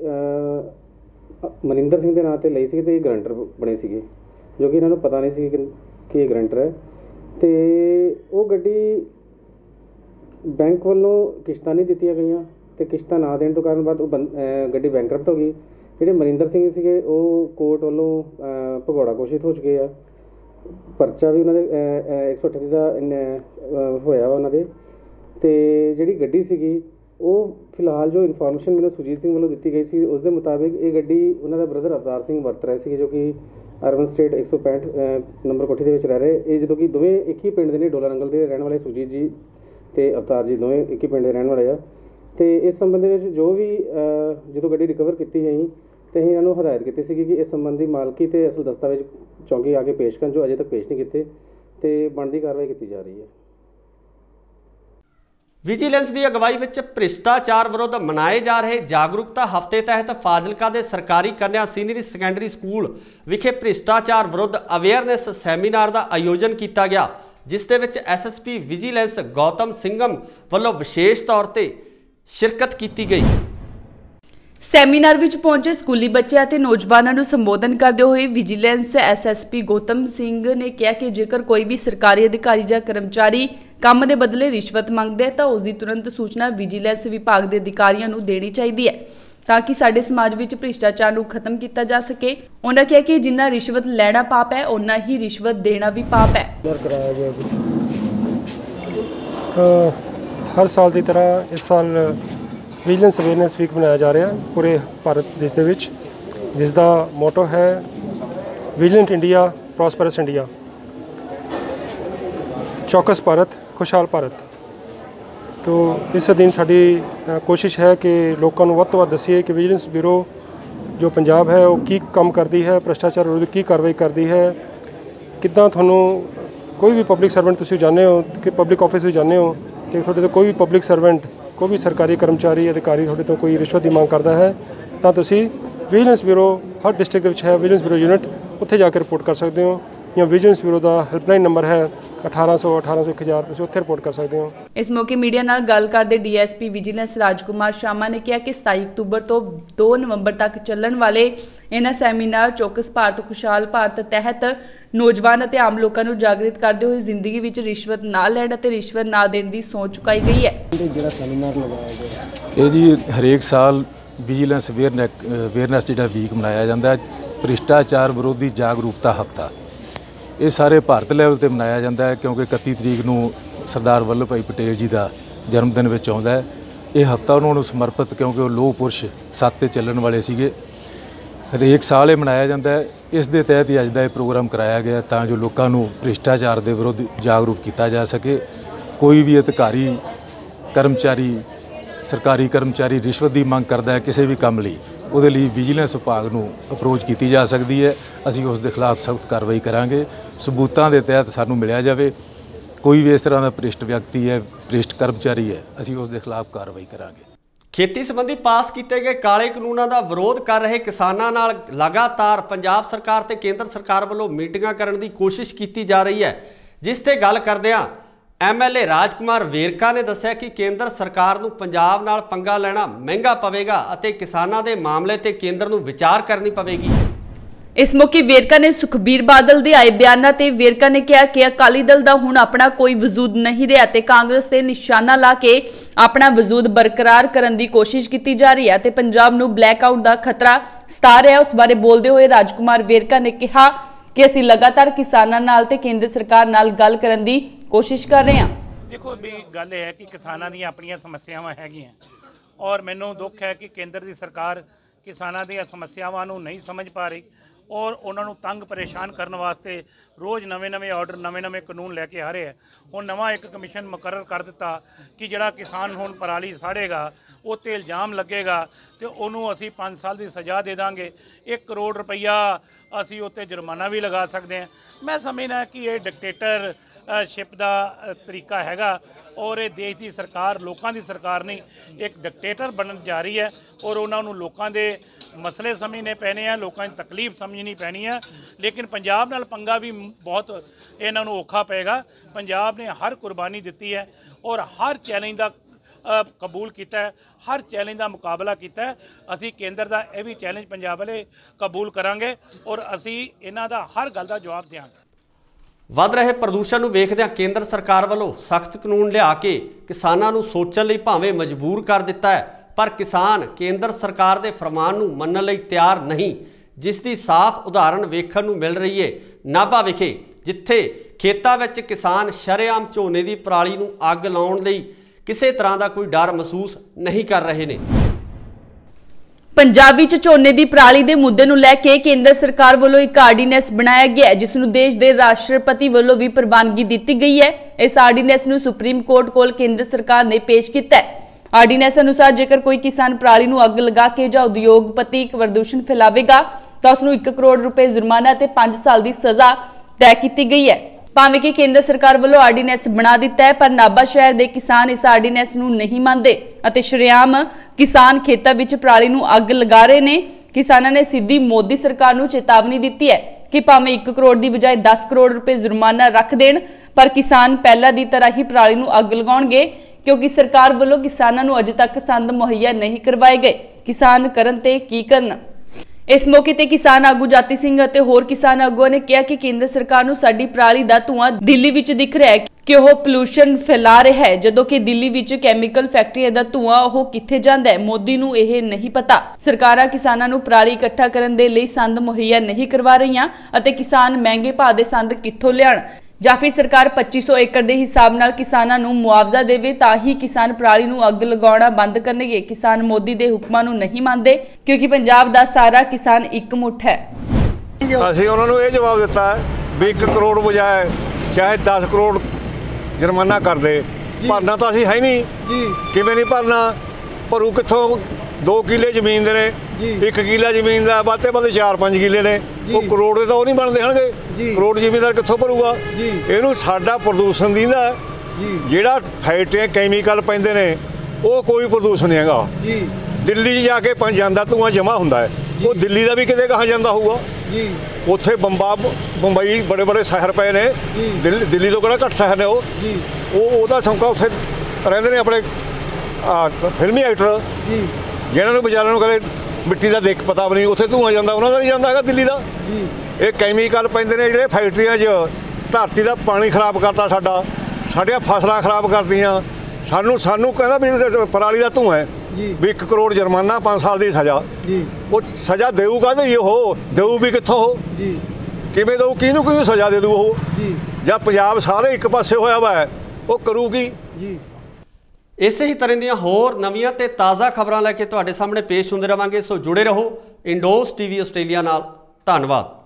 ਮਨਿੰਦਰ ਸਿੰਘ ਦੇ ਨਾਂ 'ਤੇ ਲਈ ਸੀ ਤੇ ਇਹ ਗਰੰਟਰ ਬਣੇ ਸੀਗੇ ਜੋ ਕਿ ਇਹਨਾਂ ਨੂੰ ਪਤਾ ਨਹੀਂ ਸੀ ਕਿ ਇਹ ਗਰੰਟਰ ਹੈ। ਅਤੇ ਉਹ ਗੱਡੀ ਬੈਂਕ ਵੱਲੋਂ ਕਿਸ਼ਤਾਂ ਨਹੀਂ ਦਿੱਤੀਆਂ ਗਈਆਂ ਅਤੇ ਕਿਸ਼ਤਾਂ ਨਾ ਦੇਣ ਤੋਂ ਕਾਰਨ ਬਾਅਦ ਉਹ ਬੰ ਗੱਡੀ ਬੈਂਕਰਪਟ ਹੋ ਗਈ। ਜਿਹੜੇ ਮਨਿੰਦਰ ਸਿੰਘ ਸੀਗੇ ਉਹ ਕੋਰਟ ਵੱਲੋਂ ਭਗੌੜਾ ਘੋਸ਼ਿਤ ਹੋ ਚੁੱਕੇ ਆ। ਪਰਚਾ ਵੀ ਉਹਨਾਂ ਦੇ ਇੱਕ ਸੌ ਅਠੱਤੀ ਦਾ ਹੋਇਆ ਵਾ ਉਹਨਾਂ ਦੇ। ਅਤੇ ਜਿਹੜੀ ਗੱਡੀ ਸੀਗੀ ਉਹ ਫਿਲਹਾਲ ਜੋ ਇਨਫੋਰਮੇਸ਼ਨ ਮੈਨੂੰ ਸੁਰਜੀਤ ਸਿੰਘ ਵੱਲੋਂ ਦਿੱਤੀ ਗਈ ਸੀ ਉਸ ਦੇ ਮੁਤਾਬਿਕ ਇਹ ਗੱਡੀ ਉਹਨਾਂ ਦਾ ਬ੍ਰਦਰ ਅਵਤਾਰ ਸਿੰਘ ਵਰਤ ਰਹੇ ਸੀਗੇ ਜੋ ਕਿ ਅਰਬਨ ਸਟੇਟ ਇੱਕ ਸੌ ਪੈਂਹਠ ਨੰਬਰ ਕੋਠੀ ਦੇ ਵਿੱਚ ਰਹਿ ਰਹੇ। ਇਹ ਜਦੋਂ ਕਿ ਦੋਵੇਂ ਇੱਕ ਹੀ ਪਿੰਡ ਦੇ ਨੇ, ਡੋਲਾ ਨੰਗਲ ਦੇ ਰਹਿਣ ਵਾਲੇ ਸੁਰਜੀਤ ਜੀ ਅਤੇ ਅਵਤਾਰ ਜੀ ਦੋਵੇਂ ਇੱਕ ਹੀ ਪਿੰਡ ਦੇ ਰਹਿਣ ਵਾਲੇ ਆ। ਅਤੇ ਇਸ ਸੰਬੰਧ ਦੇ ਵਿੱਚ ਜੋ ਵੀ ਜਦੋਂ ਗੱਡੀ ਰਿਕਵਰ ਕੀਤੀ ਗਈ ਅਤੇ ਅਸੀਂ ਇਹਨਾਂ ਨੂੰ ਹਦਾਇਤ ਕੀਤੀ ਸੀਗੀ ਕਿ ਇਸ ਸੰਬੰਧੀ ਮਾਲਕੀ ਅਤੇ ਅਸਲ ਦਸਤਾਵੇਜ਼ ਚੌਂਕੀ ਆ ਕੇ ਪੇਸ਼ ਕਰਨ ਜੋ ਅਜੇ ਤੱਕ ਪੇਸ਼ ਨਹੀਂ ਕੀਤੇ ਅਤੇ ਬਣਦੀ ਕਾਰਵਾਈ ਕੀਤੀ ਜਾ ਰਹੀ ਹੈ। ਵਿਜੀਲੈਂਸ ਦੀ ਅਗਵਾਈ ਵਿੱਚ ਭ੍ਰਿਸ਼ਟਾਚਾਰ ਵਿਰੁੱਧ ਮਨਾਏ ਜਾ ਰਹੇ ਜਾਗਰੂਕਤਾ ਹਫ਼ਤੇ ਤਹਿਤ ਫਾਜ਼ਿਲਕਾ ਦੇ ਸਰਕਾਰੀ ਕੰਨਿਆ ਸੀਨੀਅਰ ਸੈਕੰਡਰੀ ਸਕੂਲ ਵਿਖੇ ਭ੍ਰਿਸ਼ਟਾਚਾਰ ਵਿਰੁੱਧ ਅਵੇਅਰਨੈਸ ਸੈਮੀਨਾਰ ਦਾ ਆਯੋਜਨ ਕੀਤਾ ਗਿਆ ਜਿਸ ਦੇ ਵਿੱਚ S S P vigilance Gautam Singham ਵੱਲੋਂ ਵਿਸ਼ੇਸ਼ ਤੌਰ ਤੇ ਸ਼ਿਰਕਤ ਕੀਤੀ ਗਈ। ਸੈਮੀਨਾਰ ਵਿੱਚ ਪਹੁੰਚੇ ਸਕੂਲੀ ਬੱਚਿਆਂ ਅਤੇ ਨੌਜਵਾਨਾਂ ਨੂੰ ਸੰਬੋਧਨ ਕਰਦੇ ਹੋਏ vigilance S S P Gautam Singh ਨੇ ਕਿਹਾ ਕਿ ਜੇਕਰ ਕੋਈ ਵੀ ਸਰਕਾਰੀ ਅਧਿਕਾਰੀ ਜਾਂ ਕਰਮਚਾਰੀ ਕੰਮ ਦੇ ਬਦਲੇ ਰਿਸ਼ਵਤ ਮੰਗਦਾ ਹੈ ਤਾਂ ਉਸ ਦੀ ਤੁਰੰਤ ਸੂਚਨਾ ਵਿਜੀਲੈਂਸ ਵਿਭਾਗ ਦੇ ਅਧਿਕਾਰੀਆਂ ਨੂੰ ਦੇਣੀ ਚਾਹੀਦੀ ਹੈ ਤਾਂ ਕਿ ਸਾਡੇ ਸਮਾਜ ਵਿੱਚ ਭ੍ਰਿਸ਼ਟਾਚਾਰ ਨੂੰ ਖਤਮ ਕੀਤਾ ਜਾ ਸਕੇ। ਉਹਨਾਂ ਕਿਹਾ ਕਿ ਜਿੰਨਾ ਰਿਸ਼ਵਤ ਲੈਣਾ ਪਾਪ ਹੈ ਉਨਾ ਹੀ ਰਿਸ਼ਵਤ ਦੇਣਾ ਵੀ ਪਾਪ ਹੈ। ਹਰ ਸਾਲ ਦੀ ਤਰ੍ਹਾਂ ਇਸ ਸਾਲ ਵਿਜੀਲੈਂਸ ਅਵੇਅਰਨੈਸ ਵੀਕ ਮਨਾਇਆ ਜਾ ਰਿਹਾ ਪੂਰੇ ਭਾਰਤ ਦੇਸ਼ ਦੇ ਵਿੱਚ ਜਿਸ ਦਾ ਮੋਟੋ ਹੈ ਵਿਜੀਲੈਂਟ ਇੰਡੀਆ ਪ੍ਰੋਸਪਰਸ ਇੰਡੀਆ, ਚੌਕਸ ਭਾਰਤ खुशहाल भारत। तो इस दिन साड़ी कोशिश है कि लोगों को वध तो वध दसीए कि विजिलेंस ब्यूरो जो पंजाब है वो की काम करती है, भ्रष्टाचार विरुद्ध की कार्रवाई करती है, किद्दां तुहानूं कोई भी पब्लिक सर्वेंट तुसीं जाने हो कि पब्लिक ऑफिस भी जाने हो तो थोड़े तो कोई भी पब्लिक सर्वेंट ਕੋਈ ਵੀ ਸਰਕਾਰੀ ਕਰਮਚਾਰੀ ਅਧਿਕਾਰੀ ਤੁਹਾਡੇ ਤੋਂ ਕੋਈ ਰਿਸ਼ਵਤ ਦੀ ਮੰਗ ਕਰਦਾ ਹੈ ਤਾਂ ਤੁਸੀਂ ਵਿਜੀਲੈਂਸ ਬਿਊਰੋ ਹਰ ਡਿਸਟ੍ਰਿਕਟ ਦੇ ਵਿੱਚ ਹੈ ਵਿਜੀਲੈਂਸ ਬਿਊਰੋ ਯੂਨਿਟ, ਉੱਥੇ ਜਾ ਕੇ ਰਿਪੋਰਟ ਕਰ ਸਕਦੇ ਹੋ, ਜਾਂ ਵਿਜੀਲੈਂਸ ਬਿਊਰੋ ਦਾ ਹੈਲਪਲਾਈਨ ਨੰਬਰ ਹੈ ਅਠਾਰਾਂ ਸੌ ਅਠਾਰਾਂ ਸੌ ਇੱਕ ਹਜ਼ਾਰ, ਤੁਸੀਂ ਉੱਥੇ ਰਿਪੋਰਟ ਕਰ ਸਕਦੇ ਹੋ। ਇਸ ਮੌਕੇ ਮੀਡੀਆ ਨਾਲ ਗੱਲ ਕਰਦੇ ਡੀਐਸਪੀ ਵਿਜੀਲੈਂਸ ਰਾਜਕੁਮਾਰ ਸ਼ਰਮਾ ਨੇ ਕਿਹਾ ਕਿ ਸਤਾਈ ਅਕਤੂਬਰ ਤੋਂ ਦੋ ਨਵੰਬਰ ਤੱਕ ਚੱਲਣ ਵਾਲੇ ਇਹਨਾਂ ਸੈਮੀਨਾਰ ਚੌਕਸ ਭਾਰਤ ਖੁਸ਼ਹਾਲ ਭਾਰਤ ਤਹਿਤ ਨੌਜਵਾਨ ਅਤੇ ਆਮ ਲੋਕਾਂ ਨੂੰ ਜਾਗਰਿਤ ਕਰਦੇ ਹੋਏ ਜ਼ਿੰਦਗੀ ਵਿੱਚ ਰਿਸ਼ਵਤ ਨਾ ਲੈਣ ਅਤੇ ਰਿਸ਼ਵਤ ਨਾ ਦੇਣ ਦੀ ਸੋਚ ਚੁਕਾਈ ਗਈ ਹੈ। ਜਿਹੜਾ ਸੈਮੀਨਾਰ ਲਗਾਇਆ ਗਿਆ ਇਹ ਜੀ ਹਰੇਕ ਸਾਲ ਵਿਜੀਲੈਂਸ ਅਵੇਅਰਨੈਸ ਜਿਹੜਾ ਵੀਕ ਮਨਾਇਆ ਜਾਂਦਾ, ਭ੍ਰਿਸ਼ਟਾਚਾਰ ਵਿਰੋਧੀ ਜਾਗਰੂਕਤਾ ਹਫ਼ਤਾ, ਇਹ ਸਾਰੇ ਭਾਰਤ ਲੈਵਲ ਤੇ ਮਨਾਇਆ ਜਾਂਦਾ ਹੈ ਕਿਉਂਕਿ ਇਕੱਤੀ ਤਰੀਕ ਨੂੰ ਸਰਦਾਰ ਵੱਲਭ ਭਾਈ ਪਟੇਲ ਜੀ ਦਾ ਜਨਮ ਦਿਨ ਵਿੱਚ ਆਉਂਦਾ ਹੈ। ਇਹ ਹਫ਼ਤਾ ਉਹਨਾਂ ਨੂੰ ਸਮਰਪਿਤ ਕਿਉਂਕਿ ਉਹ ਲੋਹ ਪੁਰਸ਼ ਸੱਤ ਤੇ ਚੱਲਣ ਵਾਲੇ ਸੀਗੇ। ਹਰੇਕ ਸਾਲ ਇਹ ਮਨਾਇਆ ਜਾਂਦਾ ਹੈ। ਇਸ ਦੇ ਤਹਿਤ ਹੀ ਅੱਜ ਦਾ ਇਹ ਪ੍ਰੋਗਰਾਮ ਕਰਾਇਆ ਗਿਆ ਤਾਂ ਜੋ ਲੋਕਾਂ ਨੂੰ ਭ੍ਰਿਸ਼ਟਾਚਾਰ ਦੇ ਵਿਰੁੱਧ ਜਾਗਰੂਕ ਕੀਤਾ ਜਾ ਸਕੇ। ਕੋਈ ਵੀ ਅਧਿਕਾਰੀ ਕਰਮਚਾਰੀ ਸਰਕਾਰੀ ਕਰਮਚਾਰੀ ਰਿਸ਼ਵਤ ਦੀ ਮੰਗ ਕਰਦਾ ਹੈ ਕਿਸੇ ਵੀ ਕੰਮ ਲਈ, ਉਹਦੇ ਲਈ ਵਿਜੀਲੈਂਸ ਵਿਭਾਗ ਨੂੰ ਅਪਰੋਚ ਕੀਤੀ ਜਾ ਸਕਦੀ ਹੈ। ਅਸੀਂ ਉਸ ਦੇ ਖਿਲਾਫ ਸਖਤ ਕਾਰਵਾਈ ਕਰਾਂਗੇ। ਸਬੂਤਾਂ ਦੇ ਤਹਿਤ ਸਾਨੂੰ ਮਿਲਿਆ ਜਾਵੇ ਕੋਈ ਵੀ ਇਸ ਤਰ੍ਹਾਂ ਦਾ ਭ੍ਰਿਸ਼ਟ ਵਿਅਕਤੀ ਹੈ, ਭ੍ਰਿਸ਼ਟ ਕਰਮਚਾਰੀ ਹੈ, ਅਸੀਂ ਉਸ ਦੇ ਖਿਲਾਫ ਕਾਰਵਾਈ ਕਰਾਂਗੇ। ਖੇਤੀ ਸੰਬੰਧੀ ਪਾਸ ਕੀਤੇ ਗਏ ਕਾਲੇ ਕਾਨੂੰਨਾਂ ਦਾ ਵਿਰੋਧ ਕਰ ਰਹੇ ਕਿਸਾਨਾਂ ਨਾਲ ਲਗਾਤਾਰ ਪੰਜਾਬ ਸਰਕਾਰ ਤੇ ਕੇਂਦਰ ਸਰਕਾਰ ਵੱਲੋਂ ਮੀਟਿੰਗਾਂ ਕਰਨ ਦੀ ਕੋਸ਼ਿਸ਼ ਕੀਤੀ ਜਾ ਰਹੀ ਹੈ, ਜਿਸ ਤੇ ਗੱਲ ਕਰਦਿਆਂ ਐਮਐਲਏ ਰਾਜਕੁਮਾਰ ਵੇਰਕਾ ਨੇ ਦੱਸਿਆ ਕਿ ਕੇਂਦਰ ਸਰਕਾਰ ਨੂੰ ਪੰਜਾਬ ਨਾਲ ਪੰਗਾ ਲੈਣਾ ਮਹਿੰਗਾ ਪਵੇਗਾ ਅਤੇ ਕਿਸਾਨਾਂ ਦੇ ਮਾਮਲੇ ਤੇ ਕੇਂਦਰ ਨੂੰ ਵਿਚਾਰ ਕਰਨੀ ਪਵੇਗੀ। ਇਸ ਮੌਕੇ ਵੇਰਕਾ ਨੇ ਸੁਖਬੀਰ ਬਾਦਲ ਦੇ ਆਏ ਬਿਆਨਾਂ ਤੇ ਵੇਰਕਾ ਨੇ ਕਿਹਾ ਕਿ ਅਕਾਲੀ ਦਲ ਦਾ ਹੁਣ ਆਪਣਾ ਕੋਈ ਵਜੂਦ ਨਹੀਂ ਰਿਹਾ ਤੇ ਕਾਂਗਰਸ ਤੇ ਨਿਸ਼ਾਨਾ ਲਾ ਕੇ ਆਪਣਾ ਵਜੂਦ ਬਰਕਰਾਰ ਕਰਨ ਦੀ ਕੋਸ਼ਿਸ਼ ਕੀਤੀ ਜਾ ਰਹੀ ਹੈ ਤੇ ਪੰਜਾਬ ਨੂੰ ਬਲੈਕਆਊਟ ਦਾ ਖਤਰਾ ਸਤਾ ਰਿਹਾ। ਉਸ ਬਾਰੇ ਬੋਲਦੇ ਹੋਏ ਰਾਜਕੁਮਾਰ ਵੇਰਕਾ ਨੇ ਕਿਹਾ ਕਿ ਅਸੀਂ ਲਗਾਤਾਰ ਕਿਸਾਨਾਂ ਨਾਲ ਤੇ ਕੇਂਦਰ ਸਰਕਾਰ ਨਾਲ ਗੱਲ ਕਰਨ ਦੀ ਕੋਸ਼ਿਸ਼ ਕਰ ਰਹੇ ਹਾਂ। ਦੇਖੋ ਵੀ ਗੱਲ ਇਹ ਹੈ ਕਿ ਕਿਸਾਨਾਂ ਦੀਆਂ ਆਪਣੀਆਂ ਸਮੱਸਿਆਵਾਂ ਹੈਗੀਆਂ ਔਰ ਮੈਨੂੰ ਦੁੱਖ ਹੈ ਕਿ ਕੇਂਦਰ ਦੀ ਸਰਕਾਰ ਕਿਸਾਨਾਂ ਦੀਆਂ ਸਮੱਸਿਆਵਾਂ ਨੂੰ ਨਹੀਂ ਸਮਝ ਪਾ ਰਹੀ ਔਰ ਉਹਨਾਂ ਨੂੰ ਤੰਗ ਪਰੇਸ਼ਾਨ ਕਰਨ ਵਾਸਤੇ ਰੋਜ਼ ਨਵੇਂ-ਨਵੇਂ ਆਰਡਰ ਨਵੇਂ-ਨਵੇਂ ਕਾਨੂੰਨ ਲੈ ਕੇ ਆ ਰਹੇ ਹੈ। ਹੁਣ ਨਵਾਂ ਇੱਕ ਕਮਿਸ਼ਨ ਮੁਕਰਰ ਕਰ ਦਿੱਤਾ ਕਿ ਜਿਹੜਾ ਕਿਸਾਨ ਹੁਣ ਪਰਾਲੀ ਸਾੜੇਗਾ ਉਹ 'ਤੇ ਇਲਜ਼ਾਮ ਲੱਗੇਗਾ ਤੇ ਉਹਨੂੰ ਅਸੀਂ ਪੰਜ ਸਾਲ ਦੀ ਸਜ਼ਾ ਦੇ ਦਾਂਗੇ, ਇੱਕ ਕਰੋੜ ਰੁਪਈਆ ਅਸੀਂ ਉੱਤੇ ਜੁਰਮਾਨਾ ਵੀ ਲਗਾ ਸਕਦੇ ਹਾਂ। ਮੈਂ ਸਮਝਦਾ ਕਿ ਇਹ ਡਿਕਟੇਟਰ ਸ਼ਿਪ ਦਾ ਤਰੀਕਾ ਹੈਗਾ ਔਰ ਇਹ ਦੇਸ਼ ਦੀ ਸਰਕਾਰ ਲੋਕਾਂ ਦੀ ਸਰਕਾਰ ਨਹੀਂ, ਇੱਕ ਡਿਕਟੇਟਰ ਬਣਨ ਜਾ ਰਹੀ ਹੈ ਔਰ ਉਹਨਾਂ ਨੂੰ ਲੋਕਾਂ ਦੇ ਮਸਲੇ ਸਮਝਣੇ ਪੈਣੇ ਆ, ਲੋਕਾਂ ਦੀ ਤਕਲੀਫ ਸਮਝਣੀ ਪੈਣੀ ਹੈ। ਲੇਕਿਨ ਪੰਜਾਬ ਨਾਲ ਪੰਗਾ ਵੀ ਬਹੁਤ ਇਹਨਾਂ ਨੂੰ ਔਖਾ ਪਏਗਾ। ਪੰਜਾਬ ਨੇ ਹਰ ਕੁਰਬਾਨੀ ਦਿੱਤੀ ਹੈ ਔਰ ਹਰ ਚੈਲੰਜ ਦਾ ਕਬੂਲ ਕੀਤਾ ਹੈ, ਹਰ ਚੈਲੰਜ ਦਾ ਮੁਕਾਬਲਾ ਕੀਤਾ ਹੈ। ਅਸੀਂ ਕੇਂਦਰ ਦਾ ਇਹ ਵੀ ਚੈਲੰਜ ਪੰਜਾਬ ਵਾਲੇ ਕਬੂਲ ਕਰਾਂਗੇ ਔਰ ਅਸੀਂ ਇਹਨਾਂ ਦਾ ਹਰ ਗੱਲ ਦਾ ਜਵਾਬ ਦੇਵਾਂਗੇ। ਵੱਧ ਰਹੇ ਪ੍ਰਦੂਸ਼ਣ ਨੂੰ ਵੇਖਦਿਆਂ ਕੇਂਦਰ ਸਰਕਾਰ ਵੱਲੋਂ ਸਖਤ ਕਾਨੂੰਨ ਲਿਆ ਕੇ ਕਿਸਾਨਾਂ ਨੂੰ ਸੋਚਣ ਲਈ ਭਾਵੇਂ ਮਜਬੂਰ ਕਰ ਦਿੱਤਾ ਹੈ, ਪਰ ਕਿਸਾਨ ਕੇਂਦਰ ਸਰਕਾਰ ਦੇ ਫਰਮਾਨ ਨੂੰ ਮੰਨਣ ਲਈ ਤਿਆਰ ਨਹੀਂ, ਜਿਸ ਦੀ ਸਾਫ਼ ਉਦਾਹਰਣ ਵੇਖਣ ਨੂੰ ਮਿਲ ਰਹੀ ਹੈ ਨਾਭਾ ਵਿਖੇ, ਜਿੱਥੇ ਖੇਤਾਂ ਵਿੱਚ ਕਿਸਾਨ ਸ਼ਰੇਆਮ ਝੋਨੇ ਦੀ ਪਰਾਲੀ ਨੂੰ ਅੱਗ ਲਾਉਣ ਲਈ ਕਿਸੇ ਤਰ੍ਹਾਂ ਦਾ ਕੋਈ ਡਰ ਮਹਿਸੂਸ ਨਹੀਂ ਕਰ ਰਹੇ ਨੇ। ਪੰਜਾਬ ਵਿੱਚ ਝੋਨੇ ਦੀ ਪਰਾਲੀ ਦੇ ਮੁੱਦੇ ਨੂੰ ਲੈ ਕੇ ਕੇਂਦਰ ਸਰਕਾਰ ਵੱਲੋਂ ਇੱਕ ਆਰਡੀਨੈਂਸ ਬਣਾਇਆ ਗਿਆ ਹੈ, ਜਿਸ ਨੂੰ ਦੇਸ਼ ਦੇ ਰਾਸ਼ਟਰਪਤੀ ਵੱਲੋਂ ਵੀ ਪ੍ਰਵਾਨਗੀ ਦਿੱਤੀ ਗਈ ਹੈ। ਇਸ ਆਰਡੀਨੈਂਸ ਨੂੰ ਸੁਪਰੀਮ ਕੋਰਟ ਕੋਲ ਕੇਂਦਰ ਸਰਕਾਰ ਨੇ ਪੇਸ਼ ਕੀਤਾ ਹੈ। ਆਰਡੀਨੈਂਸ ਅਨੁਸਾਰ ਜੇਕਰ ਕੋਈ ਕਿਸਾਨ ਪਰਾਲੀ ਨੂੰ ਅੱਗ ਲਗਾ ਕੇ ਜਾਂ ਉਦਯੋਗਪਤੀ ਪ੍ਰਦੂਸ਼ਣ ਫੈਲਾਵੇਗਾ ਤਾਂ ਉਸ ਨੂੰ ਇੱਕ ਕਰੋੜ ਰੁਪਏ ਜੁਰਮਾਨਾ ਤੇ ਪੰਜ ਸਾਲ ਦੀ ਸਜ਼ਾ ਤੈਅ ਕੀਤੀ ਗਈ ਹੈ। ਭਾਵੇਂ ਕਿ ਕੇਂਦਰ ਸਰਕਾਰ ਵੱਲੋਂ ਆਰਡੀਨੈਂਸ ਬਣਾ ਦਿੱਤਾ ਹੈ, ਪਰ ਨਾਭਾ ਸ਼ਹਿਰ ਦੇ ਕਿਸਾਨ ਇਸ ਆਰਡੀਨੈਂਸ ਨੂੰ ਨਹੀਂ ਮੰਨਦੇ ਅਤੇ ਸ਼ਰੇਆਮ ਕਿਸਾਨ ਖੇਤਾਂ ਵਿੱਚ ਪਰਾਲੀ ਨੂੰ ਅੱਗ ਲਗਾ ਰਹੇ ਨੇ। ਕਿਸਾਨਾਂ ਨੇ ਸਿੱਧੀ ਮੋਦੀ ਸਰਕਾਰ ਨੂੰ ਚੇਤਾਵਨੀ ਦਿੱਤੀ ਹੈ ਕਿ ਭਾਵੇਂ ਇੱਕ ਕਰੋੜ ਦੀ ਬਜਾਏ ਦਸ ਕਰੋੜ ਰੁਪਏ ਜੁਰਮਾਨਾ ਰੱਖ ਦੇਣ, ਪਰ ਕਿਸਾਨ ਪਹਿਲਾਂ ਦੀ ਤਰ੍ਹਾਂ ਹੀ ਪਰਾਲੀ ਨੂੰ ਅੱਗ ਲਗਾਉਣਗੇ, ਕਿਉਂਕਿ ਸਰਕਾਰ ਵੱਲੋਂ ਕਿਸਾਨਾਂ ਨੂੰ ਅਜੇ ਤੱਕ ਸੰਦ ਮੁਹੱਈਆ ਨਹੀਂ ਕਰਵਾਏ ਗਏ। ਕਿਸਾਨ ਕਰਨ ਤੇ ਕੀ ਕਰਨ। ਇਸ ਮੌਕੇ ਤੇ ਕਿਸਾਨ ਆਗੂ ਜਾਤੀ ਸਿੰਘ ਅਤੇ ਹੋਰ ਕਿਸਾਨ ਆਗੂਆਂ ਨੇ ਕਿਹਾ ਕਿ ਕੇਂਦਰ ਸਰਕਾਰ ਨੂੰ ਸਾਡੀ ਪਰਾਲੀ ਦਾ ਧੂਆਂ ਦਿੱਲੀ ਵਿੱਚ ਦਿਖ ਰਿਹਾ ਹੈ ਕਿ ਉਹ ਪੋਲੂਸ਼ਨ ਫੈਲਾ ਰਿਹਾ ਹੈ, ਜਦੋਂ ਕਿ ਦਿੱਲੀ ਵਿੱਚ ਕੈਮੀਕਲ ਫੈਕਟਰੀਆਂ ਦਾ ਧੂਆਂ ਉਹ ਕਿੱਥੇ ਜਾਂਦਾ ਹੈ, ਮੋਦੀ ਨੂੰ ਇਹ ਨਹੀਂ ਪਤਾ। ਸਰਕਾਰਾਂ ਕਿਸਾਨਾਂ ਨੂੰ ਪਰਾਲੀ ਇਕੱਠਾ ਕਰਨ ਦੇ ਲਈ ਸੰਦ ਮੁਹੱਈਆ ਨਹੀਂ ਕਰਵਾ ਰਹੀਆਂ ਅਤੇ ਕਿਸਾਨ ਮਹਿੰਗੇ ਭਾਅ ਦੇ ਸੰਦ ਕਿੱਥੋਂ ਲਿਆਉਣ, ਜਾਂ ਫਿਰ ਸਰਕਾਰ ਪੱਚੀ ਸੌ ਏਕੜ ਦੇ ਹਿਸਾਬ ਨਾਲ ਕਿਸਾਨਾਂ ਨੂੰ ਮੁਆਵਜ਼ਾ ਦੇਵੇ ਤਾਂ ਹੀ ਕਿਸਾਨ ਪਰਾਲੀ ਨੂੰ ਅੱਗ ਲਗਾਉਣਾ ਬੰਦ ਕਰਨਗੇ। ਕਿਸਾਨ ਮੋਦੀ ਦੇ ਹੁਕਮਾਂ ਨੂੰ ਨਹੀਂ ਮੰਨਦੇ, ਕਿਉਂਕਿ ਪੰਜਾਬ ਦਾ ਸਾਰਾ ਕਿਸਾਨ ਇੱਕ ਮੁੱਠ ਹੈ। ਅਸੀਂ ਉਹਨਾਂ ਨੂੰ ਇਹ ਜਵਾਬ ਦਿੱਤਾ ਵੀ ਇੱਕ ਕਰੋੜ ਬਜਾਏ ਚਾਹੇ ਦਸ ਕਰੋੜ ਜੁਰਮਾਨਾ ਕਰ ਦੇ, ਭਰਨਾ ਤਾਂ ਅਸੀਂ ਹੈ ਨਹੀਂ ਜੀ। ਕਿਵੇਂ ਨਹੀਂ ਭਰਨਾ, ਭਰੂ ਕਿੱਥੋਂ? ਦੋ ਕਿੱਲੇ ਜ਼ਮੀਨ ਦੇ ਨੇ, ਇੱਕ ਕਿੱਲਾ ਜ਼ਮੀਨ ਦਾ ਵੱਧ ਤੋਂ ਵੱਧ ਚਾਰ ਪੰਜ ਕਿੱਲੇ ਨੇ, ਉਹ ਕਰੋੜ ਦੇ ਤਾਂ ਉਹ ਨਹੀਂ ਬਣਦੇ ਹੋਣਗੇ। ਕਰੋੜ ਜ਼ਿਮੀਂਦਾਰ ਕਿੱਥੋਂ ਭਰੂਗਾ? ਇਹਨੂੰ ਸਾਡਾ ਪ੍ਰਦੂਸ਼ਣ ਦੀਂਦਾ, ਜਿਹੜਾ ਫੈਕਟਰੀਆਂ ਕੈਮੀਕਲ ਪੈਂਦੇ ਨੇ ਉਹ ਕੋਈ ਪ੍ਰਦੂਸ਼ਣ ਨਹੀਂ ਹੈਗਾ ਜੀ। ਦਿੱਲੀ 'ਚ ਜਾ ਕੇ ਪੰਜ ਜਾਂਦਾ ਧੂੰਆਂ ਜਮ੍ਹਾਂ ਹੁੰਦਾ ਹੈ, ਉਹ ਦਿੱਲੀ ਦਾ ਵੀ ਕਿਤੇ ਕਹਾਂ ਜਾਂਦਾ ਹੋਊਗਾ ਜੀ। ਉੱਥੇ ਬੰਬਾ ਬੰਬਈ ਬੜੇ ਬੜੇ ਸ਼ਹਿਰ ਪਏ ਨੇ, ਦਿੱਲੀ ਦਿੱਲੀ ਤੋਂ ਕਿਹੜਾ ਘੱਟ ਸ਼ਹਿਰ ਨੇ ਉਹ ਜੀ। ਉਹ ਉਹਦਾ ਸੌਂਕਾ ਉੱਥੇ ਰਹਿੰਦੇ ਨੇ ਆਪਣੇ ਫਿਲਮੀ ਐਕਟਰ ਜੀ, ਜਿਹਨਾਂ ਨੂੰ ਵਿਚਾਰਿਆਂ ਨੂੰ ਕਦੇ ਮਿੱਟੀ ਦਾ ਦੇਖ ਪਤਾ ਵੀ ਨਹੀਂ, ਉੱਥੇ ਧੂੰਆਂ ਜਾਂਦਾ, ਉਹਨਾਂ ਦਾ ਨਹੀਂ ਜਾਂਦਾ ਹੈਗਾ ਦਿੱਲੀ ਦਾ ਜੀ। ਇਹ ਕੈਮੀਕਲ ਪੈਂਦੇ ਨੇ ਜਿਹੜੇ ਫੈਕਟਰੀਆਂ 'ਚ, ਧਰਤੀ ਦਾ ਪਾਣੀ ਖਰਾਬ ਕਰਤਾ ਸਾਡਾ, ਸਾਡੀਆਂ ਫਸਲਾਂ ਖਰਾਬ ਕਰਦੀਆਂ। ਸਾਨੂੰ ਸਾਨੂੰ ਕਹਿੰਦਾ ਵੀ ਪਰਾਲੀ ਦਾ ਧੂੰਆਂ ਹੈ ਵੀ ਇੱਕ ਕਰੋੜ ਜੁਰਮਾਨਾ, ਪੰਜ ਸਾਲ ਦੀ ਸਜ਼ਾ ਜੀ। ਉਹ ਸਜ਼ਾ ਦੇਊ ਕਾਹਦੇ ਉਹ ਦੇਊ ਵੀ ਕਿੱਥੋਂ ਉਹ ਜੀ, ਕਿਵੇਂ ਦੇਊ, ਕਿਹਨੂੰ ਕਿਹਨੂੰ ਸਜ਼ਾ ਦੇ ਦੂ ਉਹ ਜੀ। ਜਾਂ ਪੰਜਾਬ ਸਾਰੇ ਇੱਕ ਪਾਸੇ ਹੋਇਆ ਵਾ ਉਹ ਕਰੂਗੀ ਜੀ। ਇਸੇ ਹੀ ਤਰ੍ਹਾਂ ਦੀਆਂ ਹੋਰ ਨਵੀਆਂ ਤੇ ਤਾਜ਼ਾ ਖਬਰਾਂ ਲੈ ਕੇ ਤੁਹਾਡੇ ਸਾਹਮਣੇ ਪੇਸ਼ ਹੁੰਦੇ ਰਵਾਂਗੇ, ਸੋ ਜੁੜੇ ਰਹੋ ਇੰਡੋਸ ਟੀਵੀ ਆਸਟ੍ਰੇਲੀਆ ਨਾਲ। ਧੰਨਵਾਦ।